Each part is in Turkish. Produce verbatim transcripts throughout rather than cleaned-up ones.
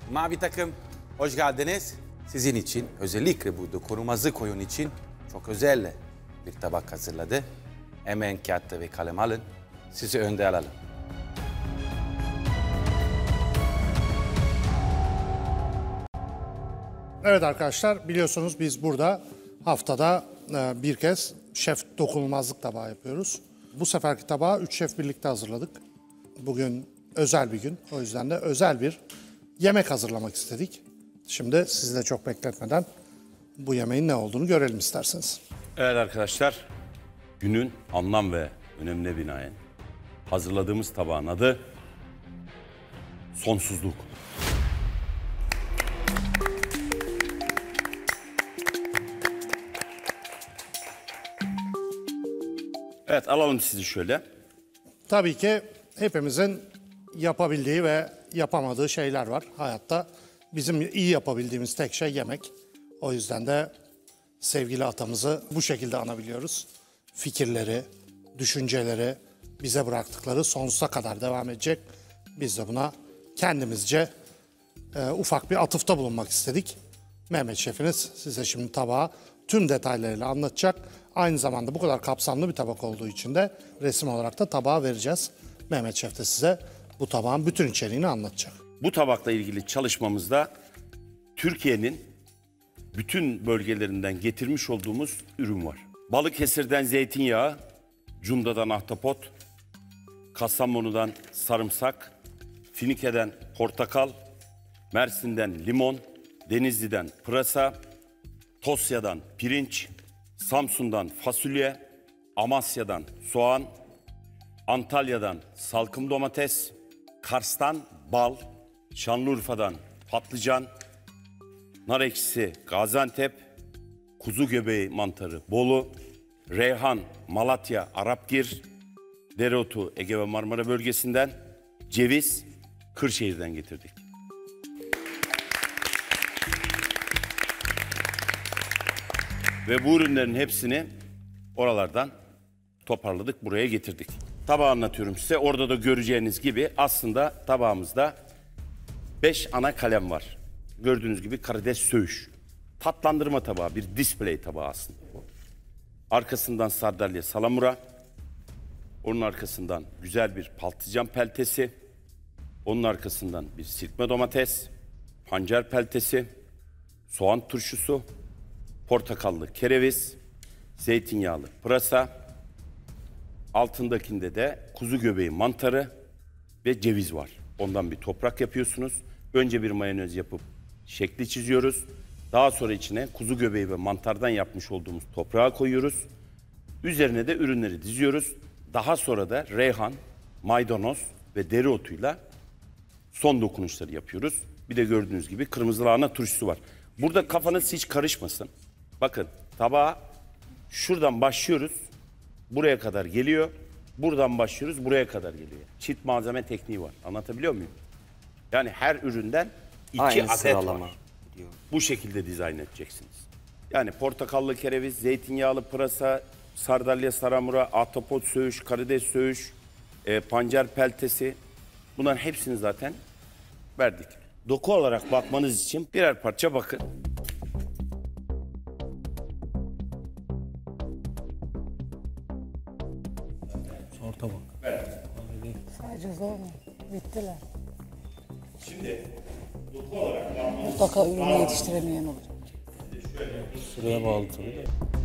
Mavi takım, hoş geldiniz. Sizin için, özellikle bu dokunulmazlık koyun için çok özel bir tabak hazırladı. Hemen kağıt ve kalem alın. Sizi önde alalım. Evet arkadaşlar, biliyorsunuz biz burada haftada bir kez şef dokunulmazlık tabağı yapıyoruz. Bu seferki tabağı üç şef birlikte hazırladık. Bugün özel bir gün, o yüzden de özel bir yemek hazırlamak istedik. Şimdi sizi de çok bekletmeden bu yemeğin ne olduğunu görelim isterseniz. Evet arkadaşlar, günün anlam ve önemine binaen hazırladığımız tabağın adı sonsuzluk. Evet, alalım sizi şöyle. Tabii ki hepimizin yapabildiği ve yapamadığı şeyler var hayatta. Bizim iyi yapabildiğimiz tek şey yemek. O yüzden de sevgili atamızı bu şekilde anabiliyoruz. Fikirleri, düşünceleri bize bıraktıkları sonsuza kadar devam edecek. Biz de buna kendimizce e, ufak bir atıfta bulunmak istedik. Mehmet Şefiniz size şimdi tabağı tüm detaylarıyla anlatacak. Aynı zamanda bu kadar kapsamlı bir tabak olduğu için de resim olarak da tabağı vereceğiz. Mehmet Şef de size bu tabağın bütün içeriğini anlatacak. Bu tabakla ilgili çalışmamızda Türkiye'nin bütün bölgelerinden getirmiş olduğumuz ürün var. Balıkesir'den zeytinyağı, Cunda'dan ahtapot, Kastamonu'dan sarımsak, Finike'den portakal, Mersin'den limon, Denizli'den pırasa, Tosya'dan pirinç, Samsun'dan fasulye, Amasya'dan soğan, Antalya'dan salkım domates, Kars'tan bal, Şanlıurfa'dan patlıcan, nar ekşisi Gaziantep, kuzu göbeği mantarı Bolu, reyhan Malatya Arapgir, dereotu Ege ve Marmara bölgesinden, ceviz Kırşehir'den getirdik. Ve bu ürünlerin hepsini oralardan toparladık, buraya getirdik. Tabağı anlatıyorum size. Orada da göreceğiniz gibi aslında tabağımızda beş ana kalem var. Gördüğünüz gibi karides söğüş. Tatlandırma tabağı, bir display tabağı aslında. Arkasından sardalya salamura. Onun arkasından güzel bir patlıcan peltesi. Onun arkasından bir sirkme domates, pancar peltesi, soğan turşusu, portakallı kereviz, zeytinyağlı pırasa, altındakinde de kuzu göbeği mantarı ve ceviz var. Ondan bir toprak yapıyorsunuz. Önce bir mayonez yapıp şekli çiziyoruz. Daha sonra içine kuzu göbeği ve mantardan yapmış olduğumuz toprağı koyuyoruz. Üzerine de ürünleri diziyoruz. Daha sonra da reyhan, maydanoz ve dereotuyla son dokunuşları yapıyoruz. Bir de gördüğünüz gibi kırmızı lahana turşusu var. Burada kafanız hiç karışmasın. Bakın tabağa şuradan başlıyoruz. Buraya kadar geliyor. Buradan başlıyoruz. Buraya kadar geliyor. Çift malzeme tekniği var. Anlatabiliyor muyum? Yani her üründen iki Aynı adet sıralama var. diyor. Bu şekilde dizayn edeceksiniz. Yani portakallı kereviz, zeytinyağlı pırasa, sardalya saramura, ahtapot söğüş, karides söğüş, e, pancar peltesi. Bunların hepsini zaten verdik. Doku olarak bakmanız için birer parça bakın. Orta bak. Evet. Sadece zor mu? Bittiler. Şimdi doku olarak bakmanız Mutlaka ürünü yetiştiremeyen olur. Sıraya bağlı tabii.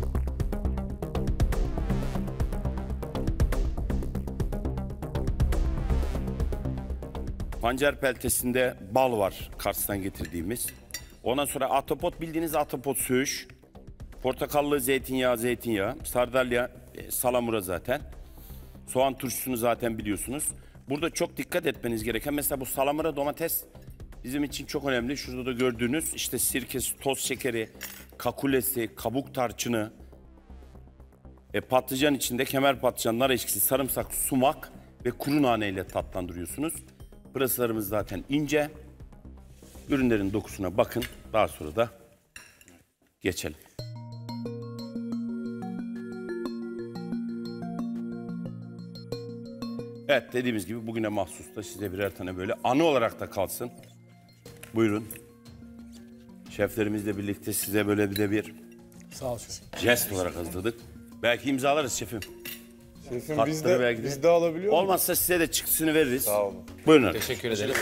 pancar peltesinde bal var Kars'tan getirdiğimiz. Ondan sonra ahtapot, bildiğiniz ahtapot söğüş. Portakallı zeytinyağı, zeytinyağı. Sardalya, e, salamura zaten. Soğan turşusunu zaten biliyorsunuz. Burada çok dikkat etmeniz gereken, mesela bu salamura domates bizim için çok önemli. Şurada da gördüğünüz işte sirkesi, toz şekeri, kakulesi, kabuk tarçını, e, patlıcan içinde kemer patlıcan, nar ekşisi, sarımsak, sumak ve kuru nane ile tatlandırıyorsunuz. Pırasalarımız zaten ince. Ürünlerin dokusuna bakın. Daha sonra da geçelim. Evet, dediğimiz gibi bugüne mahsus da size birer tane böyle anı olarak da kalsın. Buyurun. Şeflerimizle birlikte size böyle bir de bir Sağ ol şefim. jest olarak hazırladık. Belki imzalarız şefim. Şefim Kartları biz de, belki de. biz de alabiliyor muyuz? Olmazsa size de çıktısını veririz. Sağ olun. Buyurun arkadaşlar. Teşekkür ederim.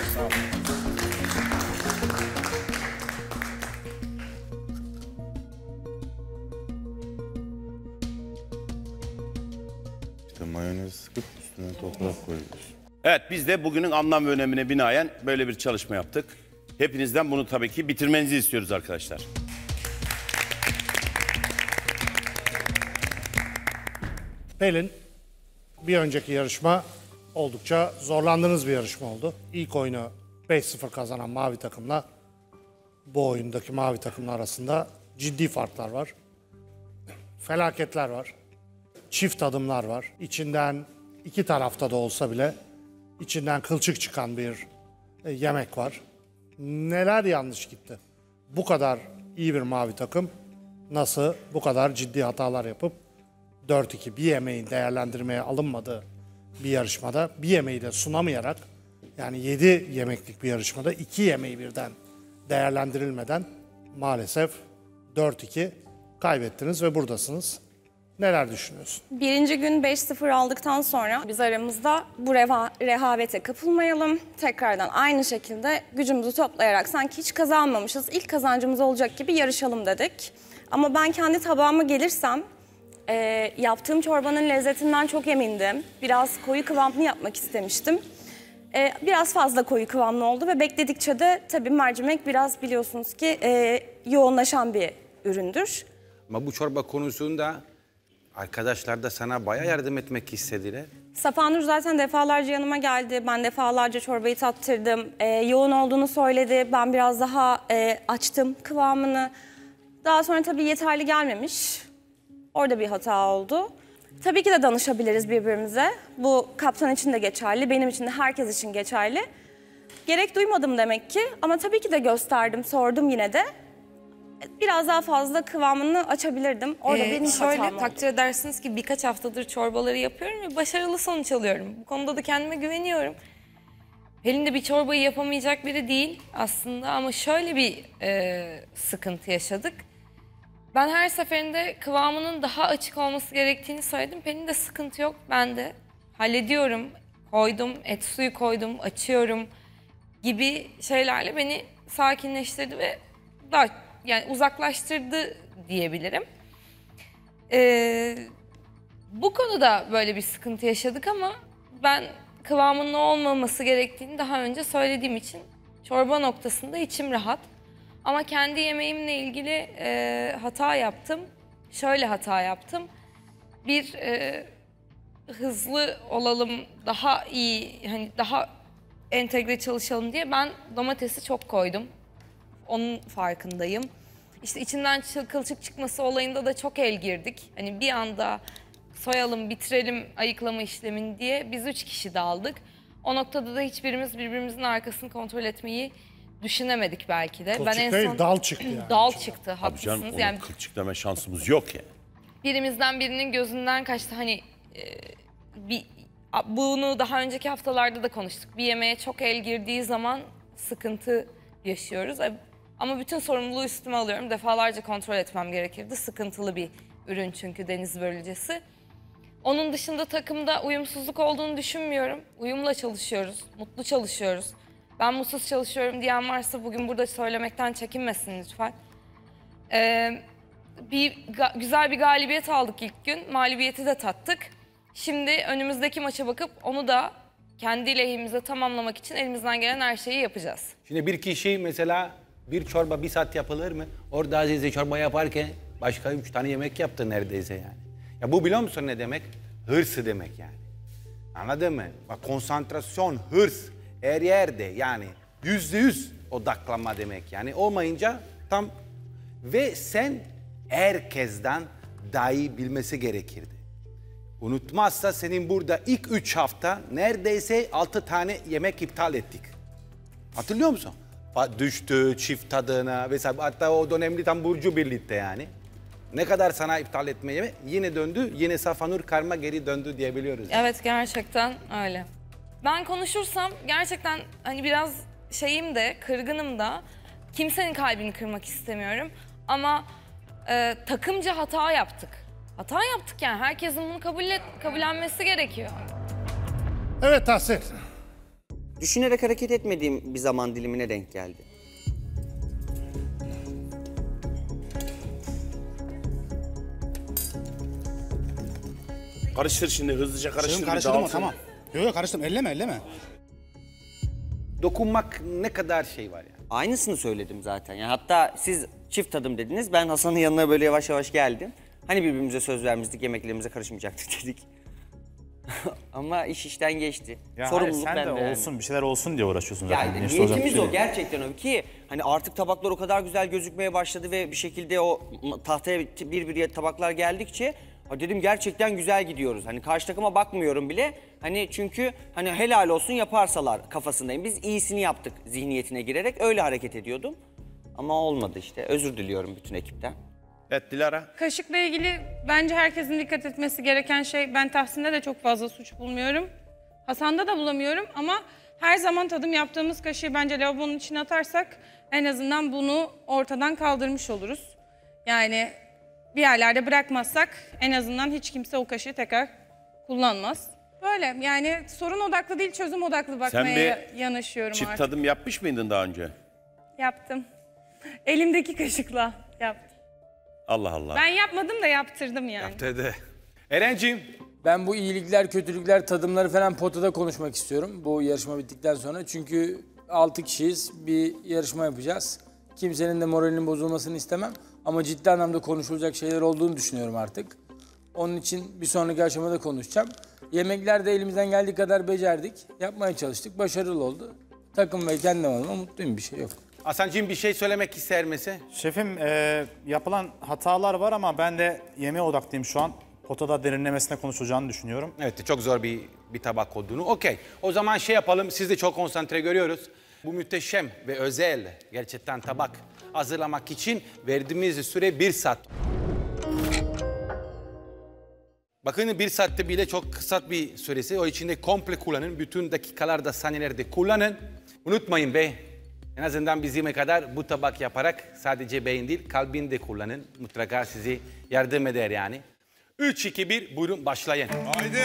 İşte mayonez sıkıp üstüne toprak koyuyoruz. Evet, biz de bugünün anlam ve önemine binaen böyle bir çalışma yaptık. Hepinizden bunu tabii ki bitirmenizi istiyoruz arkadaşlar. Pelin, bir önceki yarışma oldukça zorlandığınız bir yarışma oldu. İlk oyunu beş sıfır kazanan mavi takımla bu oyundaki mavi takımlar arasında ciddi farklar var. Felaketler var. Çift adımlar var. İçinden iki tarafta da olsa bile içinden kılçık çıkan bir e, yemek var. Neler yanlış gitti? Bu kadar iyi bir mavi takım nasıl bu kadar ciddi hatalar yapıp dört iki bir yemeğin değerlendirmeye alınmadığı bir yarışmada bir yemeği de sunamayarak yani yedi yemeklik bir yarışmada iki yemeği birden değerlendirilmeden maalesef dört iki kaybettiniz ve buradasınız. Neler düşünüyorsun? Birinci gün beş sıfır aldıktan sonra biz aramızda bu reva- rehavete kapılmayalım. Tekrardan aynı şekilde gücümüzü toplayarak sanki hiç kazanmamışız, ilk kazancımız olacak gibi yarışalım dedik. Ama ben kendi tabağıma gelirsem e, yaptığım çorbanın lezzetinden çok emindim. Biraz koyu kıvamlı yapmak istemiştim. E, biraz fazla koyu kıvamlı oldu ve bekledikçe de tabii mercimek biraz biliyorsunuz ki e, yoğunlaşan bir üründür. Ama bu çorba konusunda arkadaşlar da sana bayağı yardım etmek istediler. Safanur zaten defalarca yanıma geldi. Ben defalarca çorbayı tattırdım. Ee, yoğun olduğunu söyledi. Ben biraz daha e, açtım kıvamını. Daha sonra tabii yeterli gelmemiş. Orada bir hata oldu. Tabii ki de danışabiliriz birbirimize. Bu kaptan için de geçerli, benim için de herkes için geçerli. Gerek duymadım demek ki ama tabii ki de gösterdim, sordum yine de. Biraz daha fazla kıvamını açabilirdim. Orada Ee, benim şöyle hatam oldu. takdir edersiniz ki birkaç haftadır çorbaları yapıyorum ve başarılı sonuç alıyorum. Bu konuda da kendime güveniyorum. Pelin de bir çorbayı yapamayacak biri değil aslında ama şöyle bir e, sıkıntı yaşadık. Ben her seferinde kıvamının daha açık olması gerektiğini söyledim. Pelin de sıkıntı yok, ben de hallediyorum. Koydum, et suyu koydum, açıyorum gibi şeylerle beni sakinleştirdi ve daha yani uzaklaştırdı diyebilirim. Ee, bu konuda böyle bir sıkıntı yaşadık ama ben kıvamının olmaması gerektiğini daha önce söylediğim için çorba noktasında içim rahat. Ama kendi yemeğimle ilgili e, hata yaptım. Şöyle hata yaptım. Bir e, hızlı olalım, daha iyi, hani daha entegre çalışalım diye ben domatesi çok koydum. Onun farkındayım. İşte içinden kılçık çıkması olayında da çok el girdik. Hani bir anda soyalım, bitirelim ayıklama işlemini diye biz üç kişi daldık. O noktada da hiçbirimiz birbirimizin arkasını kontrol etmeyi düşünemedik belki de. Kılçık değil, dal çıktı yani. Dal çıktı, Abi haklısınız. canım onun Yani kılçık deme şansımız yok ya. birimizden birinin gözünden kaçtı. Hani e, bir a- bunu daha önceki haftalarda da konuştuk. Bir yemeğe çok el girdiği zaman sıkıntı yaşıyoruz. E, Ama bütün sorumluluğu üstüme alıyorum. Defalarca kontrol etmem gerekirdi. Sıkıntılı bir ürün çünkü deniz börülcesi. Onun dışında takımda uyumsuzluk olduğunu düşünmüyorum. Uyumla çalışıyoruz, mutlu çalışıyoruz. Ben mutsuz çalışıyorum diyen varsa bugün burada söylemekten çekinmesin lütfen. Ee, bir ga- güzel bir galibiyet aldık ilk gün. Mağlubiyeti de tattık. Şimdi önümüzdeki maça bakıp onu da kendi lehimize tamamlamak için elimizden gelen her şeyi yapacağız. Şimdi bir kişi mesela bir çorba bir saat yapılır mı? Orada Azize çorba yaparken başka üç tane yemek yaptı neredeyse yani. Ya bu biliyor musun ne demek? Hırsı demek yani. Anladın mı? Bak konsantrasyon, hırs her yerde yani yüzde yüz odaklanma demek yani. Olmayınca tam ve sen herkesten daha iyi bilmesi gerekirdi. Unutmazsa senin burada ilk üç hafta neredeyse altı tane yemek iptal ettik. Hatırlıyor musun? Düştü çift tadına vesaire. Hatta o dönemli tam Burcu birlikte yani. Ne kadar sana iptal etmeye yine döndü. Yine Safanur karma geri döndü diyebiliyoruz. Evet gerçekten öyle. Ben konuşursam gerçekten hani biraz şeyim de, kırgınım da. Kimsenin kalbini kırmak istemiyorum. Ama e, takımca hata yaptık. Hata yaptık yani. Herkesin bunu kabul et, kabullenmesi gerekiyor. Evet Tahsin. Düşünerek hareket etmediğim bir zaman dilimine denk geldi. Karıştır şimdi hızlıca karıştır. Şefim bir karıştırdım dağılsın. tamam. Yok yok karıştırdım. Elleme elleme. Dokunmak ne kadar şey var yani. Aynısını söyledim zaten. Yani hatta siz çift tadım dediniz. Ben Hasan'ın yanına böyle yavaş yavaş geldim. Hani birbirimize söz vermiştik, yemeklerimize karışmayacaktık dedik. Ama iş işten geçti. Ya Sorumluluk hayır, sen bende de yani. olsun bir şeyler olsun diye uğraşıyorsun zaten. Yani Güneşli olacak bir niyetimiz şey o değil. gerçekten o ki hani artık tabaklar o kadar güzel gözükmeye başladı ve bir şekilde o tahtaya bir bir tabaklar geldikçe ha dedim gerçekten güzel gidiyoruz. Hani karşı takıma bakmıyorum bile. Hani çünkü hani helal olsun yaparsalar kafasındayım. Biz iyisini yaptık zihniyetine girerek öyle hareket ediyordum. Ama olmadı işte. Özür diliyorum bütün ekipten. Evet Dilara. Kaşıkla ilgili bence herkesin dikkat etmesi gereken şey, ben Tahsin'de de çok fazla suç bulmuyorum. Hasan'da da bulamıyorum ama her zaman tadım yaptığımız kaşığı bence lavabonun içine atarsak en azından bunu ortadan kaldırmış oluruz. Yani bir yerlerde bırakmazsak en azından hiç kimse o kaşığı tekrar kullanmaz. Böyle yani sorun odaklı değil, çözüm odaklı bakmaya Sen bir yanaşıyorum çift artık. tadım yapmış mıydın daha önce? Yaptım. Elimdeki kaşıkla yaptım. Allah Allah. Ben yapmadım da yaptırdım yani. Yaptırdı. Erenciğim. Ben bu iyilikler, kötülükler, tadımları falan potada konuşmak istiyorum bu yarışma bittikten sonra. Çünkü altı kişiyiz, bir yarışma yapacağız. Kimsenin de moralinin bozulmasını istemem. Ama ciddi anlamda konuşulacak şeyler olduğunu düşünüyorum artık. Onun için bir sonraki aşamada konuşacağım. Yemeklerde elimizden geldiği kadar becerdik. Yapmaya çalıştık, başarılı oldu. Takım ve kendim adıma mutluyum, bir şey yok. Hasan'cığım bir şey söylemek ister misin? Şefim e, yapılan hatalar var ama ben de yemeğe odaklıyım şu an. Potada derinlemesine konuşulacağını düşünüyorum. Evet, çok zor bir bir tabak olduğunu. Okey. O zaman şey yapalım. Siz de çok konsantre görüyoruz. Bu muhteşem ve özel gerçekten tabak hazırlamak için verdiğimiz süre bir saat. Bakın bir saatte bile çok kısa bir süresi. O içinde komple kullanın. Bütün dakikalarda, saniyelerde kullanın. Unutmayın be. En azından bizime kadar bu tabak yaparak sadece beyin değil, kalbini de kullanın. Mutlaka sizi yardım eder yani. üç, iki, bir, buyurun başlayın. Haydi.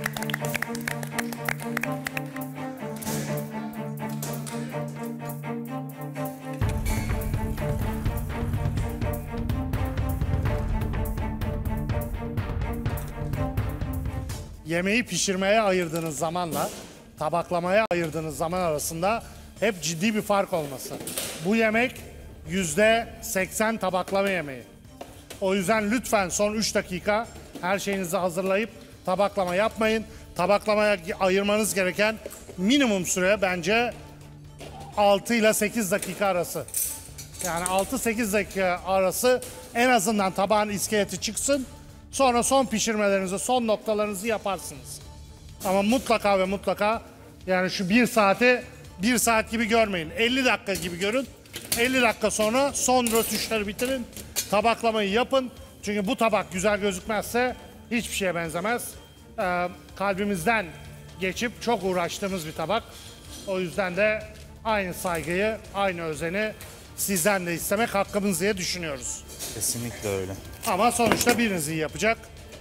Yemeği pişirmeye ayırdığınız zamanla tabaklamaya ayırdığınız zaman arasında hep ciddi bir fark olması. Bu yemek yüzde seksen tabaklama yemeği. O yüzden lütfen son üç dakika her şeyinizi hazırlayıp tabaklama yapmayın. Tabaklamaya ayırmanız gereken minimum süre bence altı ile sekiz dakika arası. Yani altı sekiz dakika arası en azından tabağın iskeleti çıksın. Sonra son pişirmelerinizi, son noktalarınızı yaparsınız. Ama mutlaka ve mutlaka yani şu bir saati bir saat gibi görmeyin. elli dakika gibi görün. elli dakika sonra son rötuşları bitirin. Tabaklamayı yapın. Çünkü bu tabak güzel gözükmezse hiçbir şeye benzemez. Ee, kalbimizden geçip çok uğraştığımız bir tabak. O yüzden de aynı saygıyı, aynı özeni sizden de istemek hakkımız diye düşünüyoruz. Kesinlikle öyle. Ama sonuçta biriniz iyi yapacak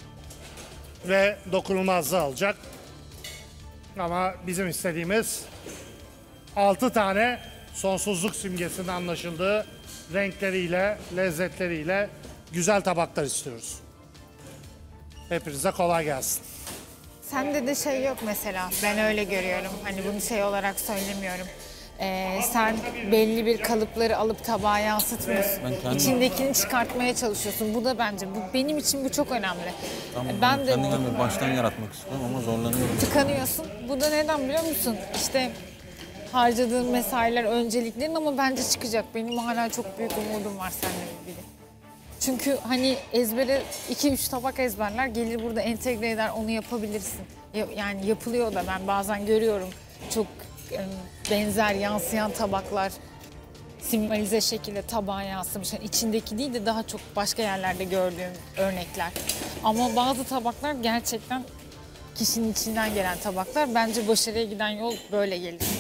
ve dokunulmazlığı alacak. Ama bizim istediğimiz altı tane sonsuzluk simgesinin anlaşıldığı renkleriyle, lezzetleriyle güzel tabaklar istiyoruz. Hepinize kolay gelsin. Sende de şey yok mesela, ben öyle görüyorum. Hani bunu şey olarak söylemiyorum. Ee, sen belli bir kalıpları alıp tabağa yansıtmıyorsun. kendim- İçindekini çıkartmaya çalışıyorsun. Bu da bence, bu benim için bu çok önemli. Tamam, ben de kendi kendime baştan yaratmak istiyorum ama zorlanıyorum. tıkanıyorsun. Bu da neden biliyor musun? İşte harcadığın mesailer, önceliklerin ama bence çıkacak. Benim hala çok büyük umudum var seninle ilgili. Çünkü hani ezbere iki üç tabak ezberler, gelir burada entegre eder, onu yapabilirsin. Ya- Yani yapılıyor da, ben bazen görüyorum çok e, benzer yansıyan tabaklar simalize şekilde tabağa yansımış. Yani içindeki değil de daha çok başka yerlerde gördüğüm örnekler. Ama bazı tabaklar gerçekten kişinin içinden gelen tabaklar. Bence başarıya giden yol böyle gelir.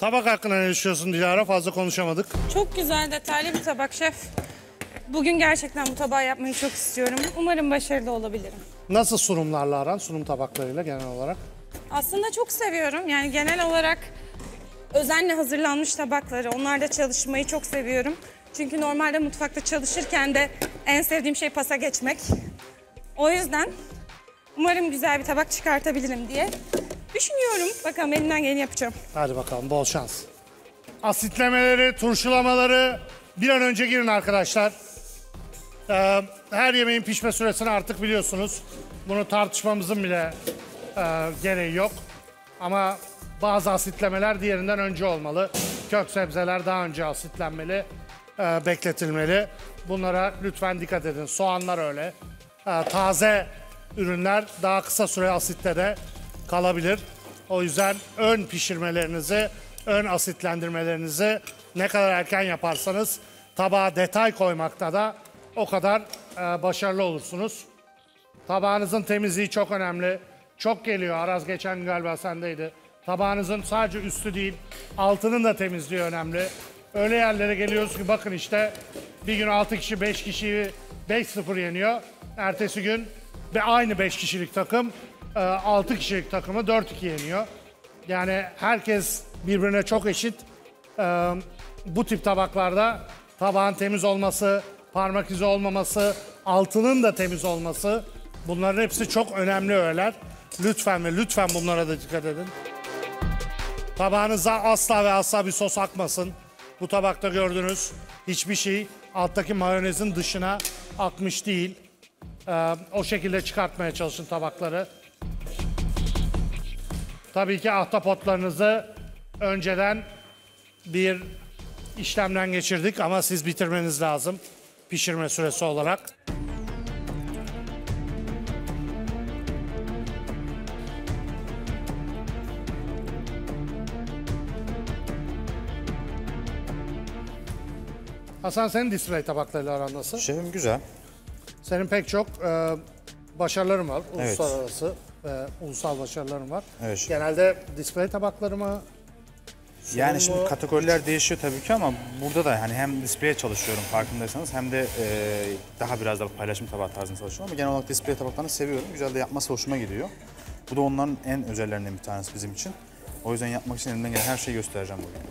Tabak hakkında ne düşünüyorsun Dilara? Fazla konuşamadık. Çok güzel, detaylı bir tabak şef. Bugün gerçekten bu tabağı yapmayı çok istiyorum. Umarım başarılı olabilirim. Nasıl sunumlarla aran, sunum tabaklarıyla genel olarak? Aslında çok seviyorum. Yani genel olarak özenle hazırlanmış tabakları, onlarla çalışmayı çok seviyorum. Çünkü normalde mutfakta çalışırken de en sevdiğim şey pasa geçmek. O yüzden umarım güzel bir tabak çıkartabilirim diye düşünüyorum. Bakalım elimden geleni yapacağım. Hadi bakalım, bol şans. Asitlemeleri, turşulamaları bir an önce girin arkadaşlar. Ee, her yemeğin pişme süresini artık biliyorsunuz. Bunu tartışmamızın bile e, gereği yok. Ama bazı asitlemeler diğerinden önce olmalı. Kök sebzeler daha önce asitlenmeli, e, bekletilmeli. Bunlara lütfen dikkat edin. Soğanlar öyle. E, taze ürünler daha kısa süre asitte de kalabilir. O yüzden ön pişirmelerinizi, ön asitlendirmelerinizi ne kadar erken yaparsanız tabağa detay koymakta da o kadar e, başarılı olursunuz. Tabağınızın temizliği çok önemli. Çok geliyor. Araz geçen gün galiba sendeydi. Tabağınızın sadece üstü değil, altının da temizliği önemli. Öyle yerlere geliyoruz ki bakın işte bir gün altı kişi beş kişiyi beş sıfır yeniyor. Ertesi gün ve aynı beş kişilik takım altı kişilik takımı dört iki yeniyor. Yani herkes birbirine çok eşit. Bu tip tabaklarda tabağın temiz olması, parmak izi olmaması, altının da temiz olması, bunların hepsi çok önemli öğeler. Lütfen ve lütfen bunlara da dikkat edin. Tabağınıza asla ve asla bir sos akmasın. Bu tabakta gördüğünüz hiçbir şey alttaki mayonezin dışına akmış değil. Ee, o şekilde çıkartmaya çalışın tabakları. Tabii ki ahtapotlarınızı önceden bir işlemden geçirdik ama siz bitirmeniz lazım pişirme süresi olarak. Hasan, senin display tabaklarıyla aran nasıl? Şefim güzel. Senin pek çok e, başarıların var. Evet. Uluslararası ve ulusal başarıların var. Evet şef. Genelde display tabakları mı? Yani sunum şimdi mu? kategoriler değişiyor tabii ki ama burada da hani hem display'e çalışıyorum farkındaysanız hem de e, daha biraz da paylaşım tabağı tarzında çalışıyorum ama genel olarak display tabaklarını seviyorum. Güzel de yapması hoşuma gidiyor. Bu da onların en özellerinden bir tanesi bizim için. O yüzden yapmak için elimden gelen her şeyi göstereceğim bugün.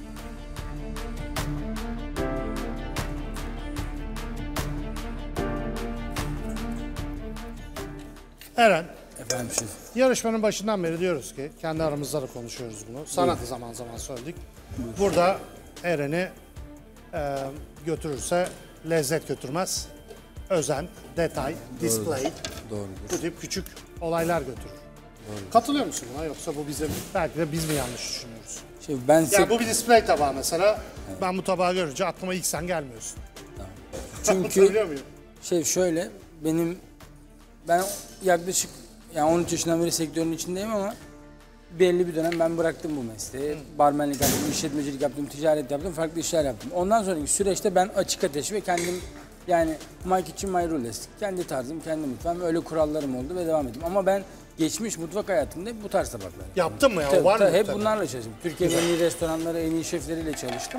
Eren, Efendim şef. yarışmanın başından beri diyoruz ki, kendi aramızda da konuşuyoruz bunu. Sana da zaman zaman söyledik. Burada Eren'i e, götürürse lezzet götürmez. Özen, detay, display, Doğrudur. bu tip küçük olaylar götürür. Katılıyor musun buna, yoksa bu bizim, belki de biz mi yanlış düşünüyoruz? Şef ben Yani bu bir display tabağı mesela. Ben bu tabağı görünce aklıma ilk sen gelmiyorsun. Çünkü Anlatabiliyor muyum? şef şöyle, benim ben yaklaşık yani on üç yaşından beri sektörün içindeyim ama belli bir dönem ben bıraktım bu mesleği. Barmenlik yaptım, işletmecilik yaptım, ticaret yaptım, farklı işler yaptım. Ondan sonraki süreçte ben açık ateş ve kendim yani my kitchen my rules, kendi tarzım, kendi mutfağım, öyle kurallarım oldu ve devam ettim. Ama ben geçmiş mutfak hayatımda hep bu tarz tabaklar. Yaptın mı ya? O Tabii, var mı? tabii, hep tabii? bunlarla çalıştım. Türkiye'nin en iyi restoranları, en iyi şefleriyle çalıştım.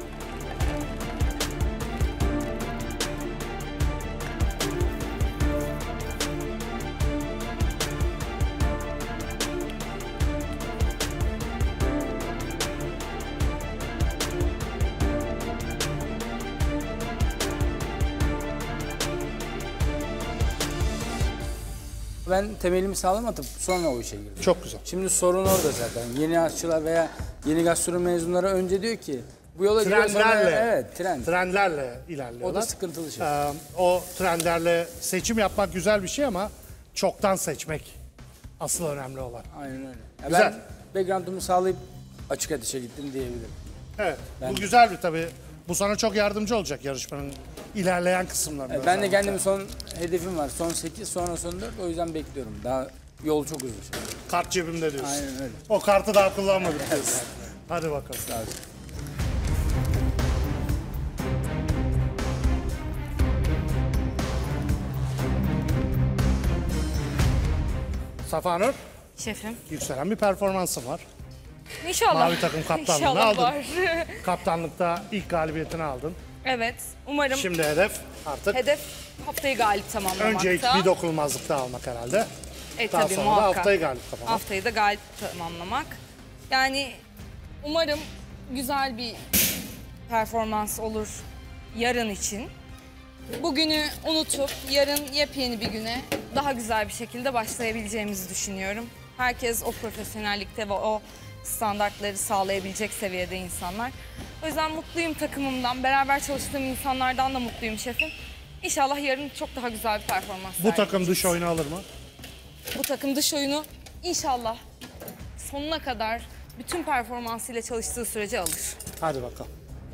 Ben temelimi sağlam atıp sonra o işe girdim. Çok güzel. Şimdi sorun orada zaten. Yeni aşçılar veya yeni gastronomi mezunları önce diyor ki bu yola giriyor sonra Trendlerle, evet trend. trendlerle ilerliyorlar. O da sıkıntılı şey. Ee, o trendlerle seçim yapmak güzel bir şey ama çoktan seçmek asıl önemli olan. Aynen öyle. Ya Güzel. ben background'umu sağlayıp açık ateşe gittim diyebilirim. Evet, Ben bu de. güzel bir tabii. Bu sana çok yardımcı olacak yarışmanın ilerleyen kısımlarında. Evet, ben de özellikle. kendim son hedefim var. Son sekiz, sonra son dört. O yüzden bekliyorum. Daha yol çok uzun. Kart cebimde diyorsun. Aynen öyle. O kartı daha kullanmadık diyorsun. Hadi bakalım. Sağ olun. Safa Nur, Şefim. yükselen bir performansın var. İnşallah. Mavi takım kaptanlığını İnşallah aldın. var. Kaptanlıkta ilk galibiyetini aldın. Evet. Umarım Şimdi hedef artık hedef haftayı galip tamamlamakta. önce ilk bir dokunulmazlık daha almak herhalde. E, Daha tabii, sonra da muhakkak. haftayı galip tamamlamak. Haftayı da galip tamamlamak. Yani umarım güzel bir performans olur yarın için. Bugünü unutup yarın yepyeni bir güne daha güzel bir şekilde başlayabileceğimizi düşünüyorum. Herkes o profesyonellikte ve o standartları sağlayabilecek seviyede insanlar. O yüzden mutluyum takımımdan, beraber çalıştığım insanlardan da mutluyum şefim. İnşallah yarın çok daha güzel bir performans Bu takım dış oyunu alır mı? Bu takım dış oyunu inşallah sonuna kadar bütün performansıyla çalıştığı sürece alır. Hadi bakalım.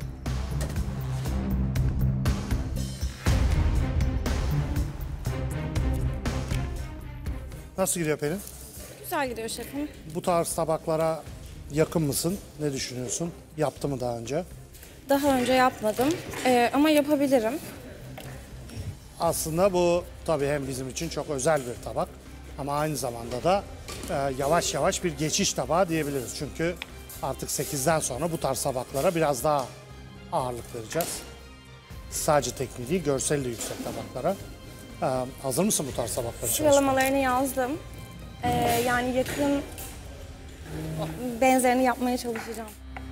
Nasıl gidiyor Pelin? Güzel gidiyor şefim. Bu tarz tabaklara yakın mısın? Ne düşünüyorsun? Yaptı mı daha önce? Daha önce yapmadım Ee, ama yapabilirim. Aslında bu tabii hem bizim için çok özel bir tabak ama aynı zamanda da e, yavaş yavaş bir geçiş tabağı diyebiliriz. Çünkü artık sekizden sonra bu tarz tabaklara biraz daha ağırlık vereceğiz. Sadece tekniği değil, görseli de yüksek tabaklara. E, hazır mısın bu tarz tabaklara çalışmaya? Sıralamalarını yazdım. Ee, yani yakın benzerini yapmaya çalışacağım.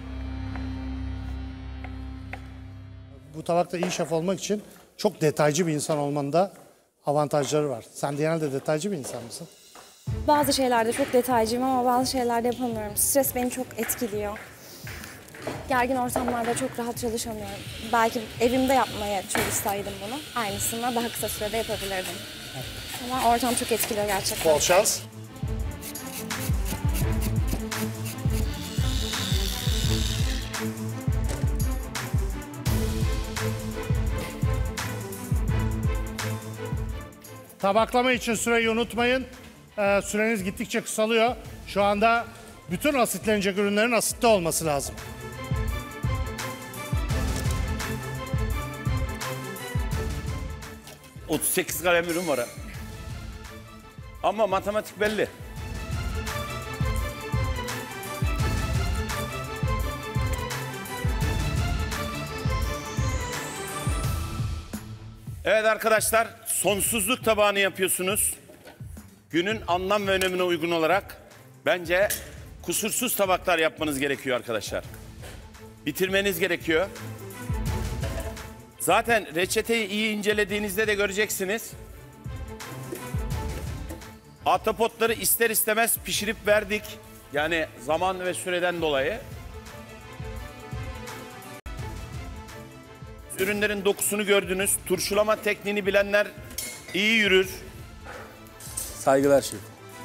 Bu tabakta iyi şef olmak için çok detaycı bir insan olmanın da avantajları var. Sen de genelde detaycı bir insan mısın? Bazı şeylerde çok detaycıyım ama bazı şeylerde yapamıyorum. Stres beni çok etkiliyor. Gergin ortamlarda çok rahat çalışamıyorum. Belki evimde yapmaya çalışsaydım bunu, aynısını daha kısa sürede yapabilirdim. Ama ortam çok etkiliyor gerçekten. Bol şans. Tabaklama için süreyi unutmayın. Ee, süreniz gittikçe kısalıyor. Şu anda bütün asitlenecek ürünlerin asitte olması lazım. otuz sekiz kalem ürün var ha. Ama matematik belli. Evet arkadaşlar, sonsuzluk tabağını yapıyorsunuz. Günün anlam ve önemine uygun olarak bence kusursuz tabaklar yapmanız gerekiyor arkadaşlar. Bitirmeniz gerekiyor. Zaten reçeteyi iyi incelediğinizde de göreceksiniz. Ahtapotları ister istemez pişirip verdik. Yani zaman ve süreden dolayı. Ürünlerin dokusunu gördünüz. Turşulama tekniğini bilenler iyi yürür. Saygılar şef.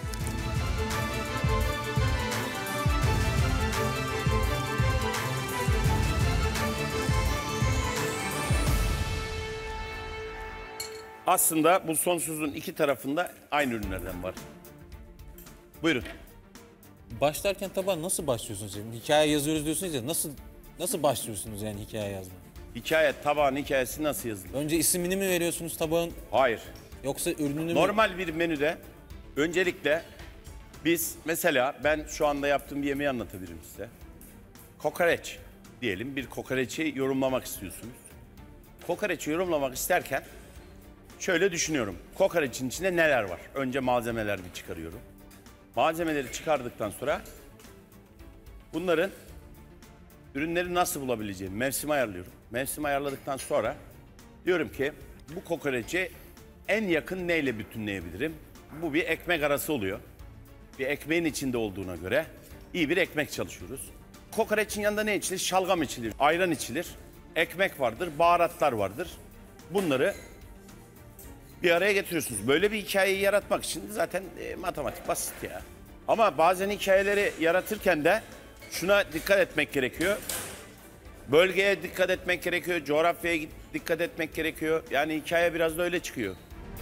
Aslında bu sonsuzluğun iki tarafında aynı ürünlerden var. Buyurun. Başlarken tabağa nasıl başlıyorsunuz? Yani hikaye yazıyoruz diyorsunuz ya, nasıl nasıl başlıyorsunuz yani hikaye yazmaya? Hikaye, tabağın hikayesi nasıl yazılır? Önce ismini mi veriyorsunuz tabağın? Hayır. Yoksa ürününü mü? Normal bir menüde öncelikle biz mesela ben şu anda yaptığım bir yemeği anlatabilirim size. Kokoreç diyelim, bir kokoreçi yorumlamak istiyorsunuz. Kokoreçi yorumlamak isterken şöyle düşünüyorum. Kokoreçin içinde neler var? Önce malzemeler bir çıkarıyorum. Malzemeleri çıkardıktan sonra bunların ürünleri nasıl bulabileceğimi mevsimi ayarlıyorum. Mevsim ayarladıktan sonra diyorum ki bu kokoreci en yakın neyle bütünleyebilirim? Bu bir ekmek arası oluyor. Bir ekmeğin içinde olduğuna göre iyi bir ekmek çalışıyoruz. Kokoreçin yanında ne içilir? Şalgam içilir, ayran içilir, ekmek vardır, baharatlar vardır. Bunları bir araya getiriyorsunuz. Böyle bir hikayeyi yaratmak için zaten e, matematik basit ya. Ama bazen hikayeleri yaratırken de şuna dikkat etmek gerekiyor. Bölgeye dikkat etmek gerekiyor, coğrafyaya dikkat etmek gerekiyor. Yani hikaye biraz da öyle çıkıyor.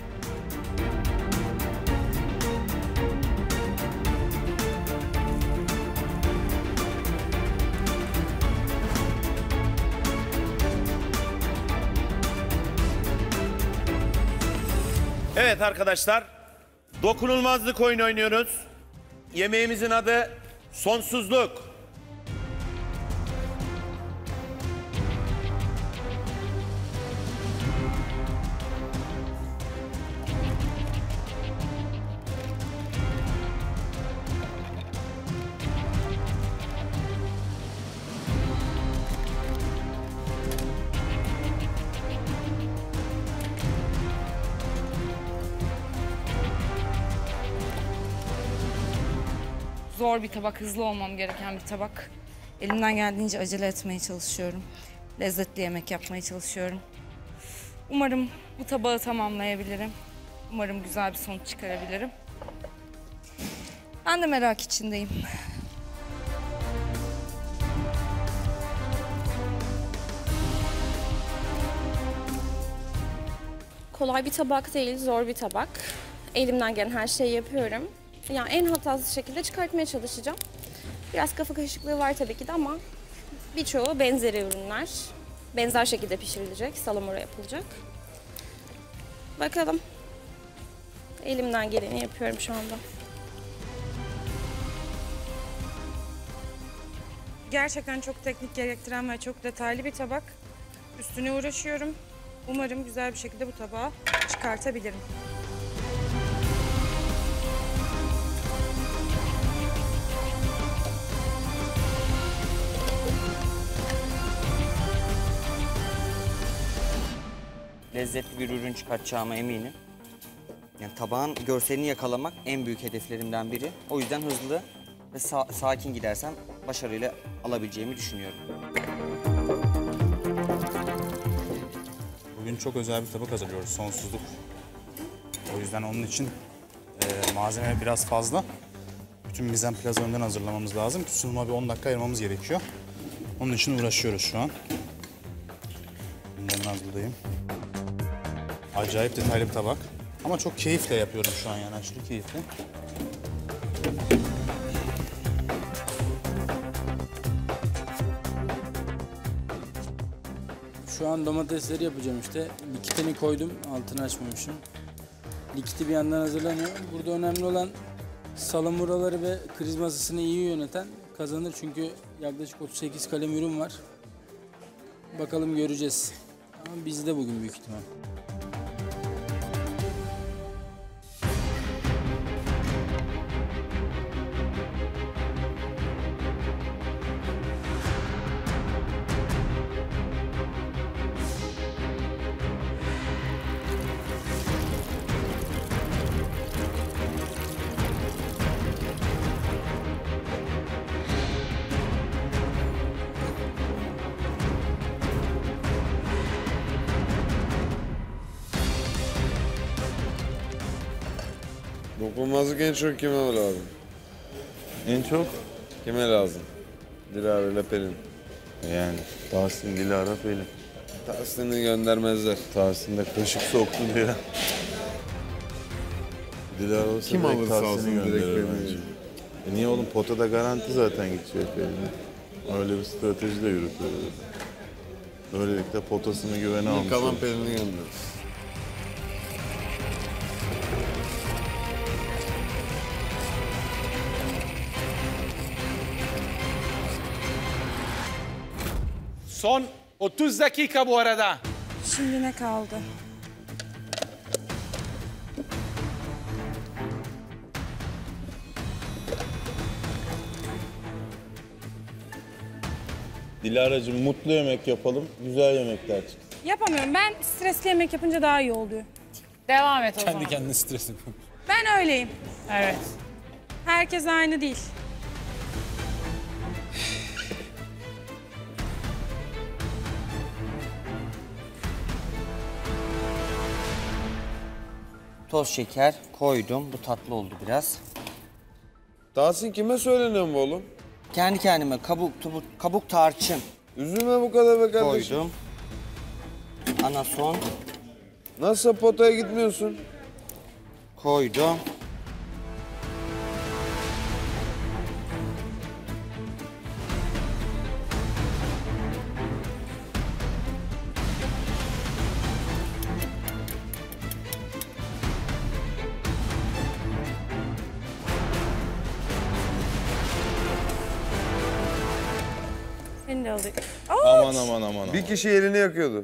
Evet arkadaşlar, dokunulmazlık oyunu oynuyoruz. Yemeğimizin adı sonsuzluk. zor bir tabak, hızlı olmam gereken bir tabak. Elimden geldiğince acele etmeye çalışıyorum. Lezzetli yemek yapmaya çalışıyorum. Umarım bu tabağı tamamlayabilirim. Umarım güzel bir sonuç çıkarabilirim. Ben de merak içindeyim. Kolay bir tabak değil, zor bir tabak. Elimden gelen her şeyi yapıyorum. Yani en hatasız şekilde çıkartmaya çalışacağım. Biraz kafa karışıklığı var tabii ki de ama birçoğu benzeri ürünler. Benzer şekilde pişirilecek, salamura yapılacak. Bakalım. Elimden geleni yapıyorum şu anda. Gerçekten çok teknik gerektiren ve çok detaylı bir tabak. Üstüne uğraşıyorum. Umarım güzel bir şekilde bu tabağı çıkartabilirim. Lezzetli bir ürün çıkartacağıma eminim. Yani tabağın görselini yakalamak en büyük hedeflerimden biri. O yüzden hızlı ve sa- sakin gidersem başarıyla alabileceğimi düşünüyorum. Bugün çok özel bir tabak hazırlıyoruz, sonsuzluk. O yüzden onun için e, malzeme biraz fazla. Bütün mizan plazı önden hazırlamamız lazım ki sunuma bir on dakika ayırmamız gerekiyor. Onun için uğraşıyoruz şu an. Bunların hazırlayayım. Acayip detaylı bir tabak. Ama çok keyifle yapıyorum şu an yani aşırı keyifli. Şu an domatesleri yapacağım işte. Likitini koydum, altını açmamışım. Likiti bir yandan hazırlanıyor. Burada önemli olan salamuraları ve kriz masasını iyi yöneten kazanır. Çünkü yaklaşık otuz sekiz kalem ürün var. Bakalım göreceğiz. Ama bizde bugün büyük ihtimal. Dokunmazlık en çok kime lazım? En çok? Kime lazım? Dilara ile Pelin. Yani Tahsin, Dilara, Pelin. Tahsin'i göndermezler. Tahsin de kaşık soktu diye. Dilara olsa Kim direkt alırsa Tahsin'i alsın direkt gönderir Pelin'i. bence. E niye oğlum, potada garanti zaten gidecek Pelin. Öyle bir strateji de yürütüyor. Böylelikle potasını güvene almış. Kalan olur. Pelin'i gönderir. Son otuz dakika bu arada. Şimdi ne kaldı? Dilara'cığım mutlu yemek yapalım, güzel yemekler çıksın. Yapamıyorum. Ben stresli yemek yapınca daha iyi oluyor. Devam et o zaman. Kendi kendine stres yapıyor. Ben öyleyim. Evet. Herkes aynı değil. Toz şeker koydum. Bu tatlı oldu biraz. Tahsin kime söyleniyor bu oğlum? Kendi kendime kabuk, tubuk, kabuk tarçın Üzülme bu kadar be kardeşim. koydum. Anason Nasıl potaya gitmiyorsun? koydum. Seni de alayım. Aman aman aman aman. Bir kişi elini yakıyordu.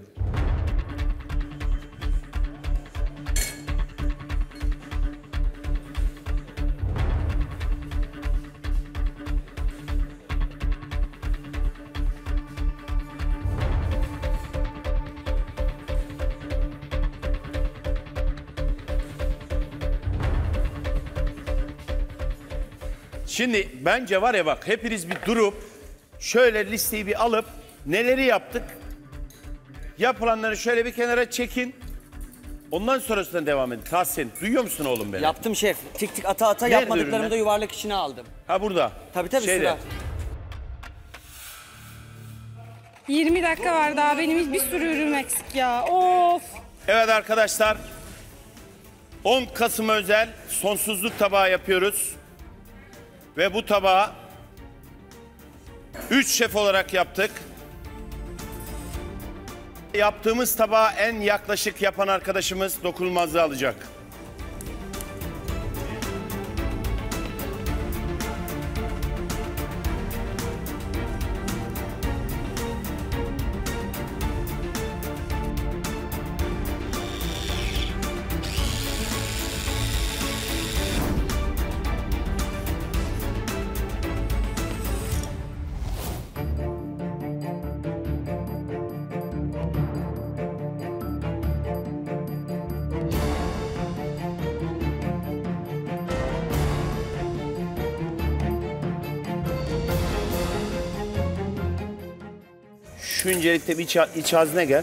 Şimdi bence var ya bak hepiniz bir durup şöyle listeyi bir alıp neleri yaptık? Yapılanları şöyle bir kenara çekin. Ondan sonrasından devam edin. Tahsin duyuyor musun oğlum beni? Yaptım şef. Tik tik ata ata Nerede yapmadıklarımı ürünler? da yuvarlak içine aldım. Ha burada. Tabii tabii Şeyde. sıra. yirmi dakika var daha benim bir sürü ürün eksik ya. Of. Evet arkadaşlar. on Kasım özel sonsuzluk tabağı yapıyoruz. Ve bu tabağı üç şef olarak yaptık. Yaptığımız tabağı en yaklaşık yapan arkadaşımız dokunulmazlığı alacak. Şu incelikte bir iç, iç hazne gel.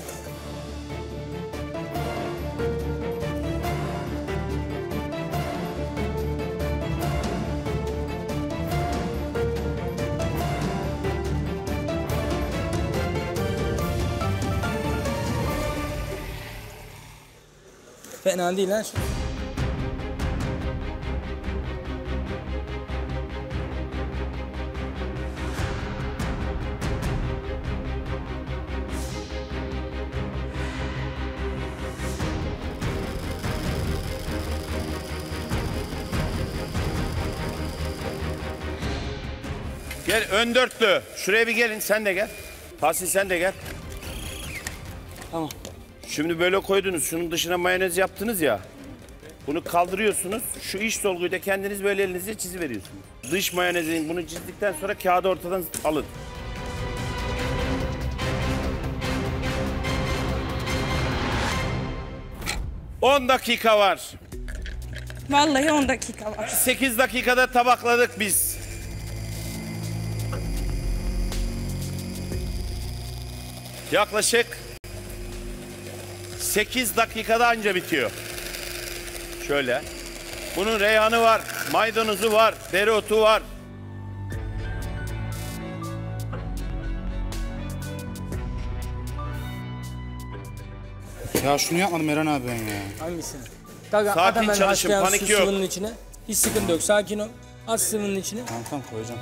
Fena değil ha. Gel ön dörtlü. Şuraya bir gelin sen de gel. Tahsin sen de gel. Tamam. Şimdi böyle koydunuz. Şunun dışına mayonez yaptınız ya. Bunu kaldırıyorsunuz. Şu iç dolguyu da kendiniz böyle elinizle çiziveriyorsunuz. Dış mayonezin bunu çizdikten sonra kağıdı ortadan alın. on dakika var. Vallahi on dakika var. sekiz dakikada tabakladık biz. Yaklaşık sekiz dakikada anca bitiyor. Şöyle. Bunun reyhanı var, maydanozu var, dereotu var. Ya şunu yapmadım Eren abi ben ya. Hangisini? Tabii Sakin at hemen çalışın, haşlayan panik su yok. sıvının içine. Hiç sıkıntı yok. Sakin ol. At sıvının içine. Tamam tamam koyacağım.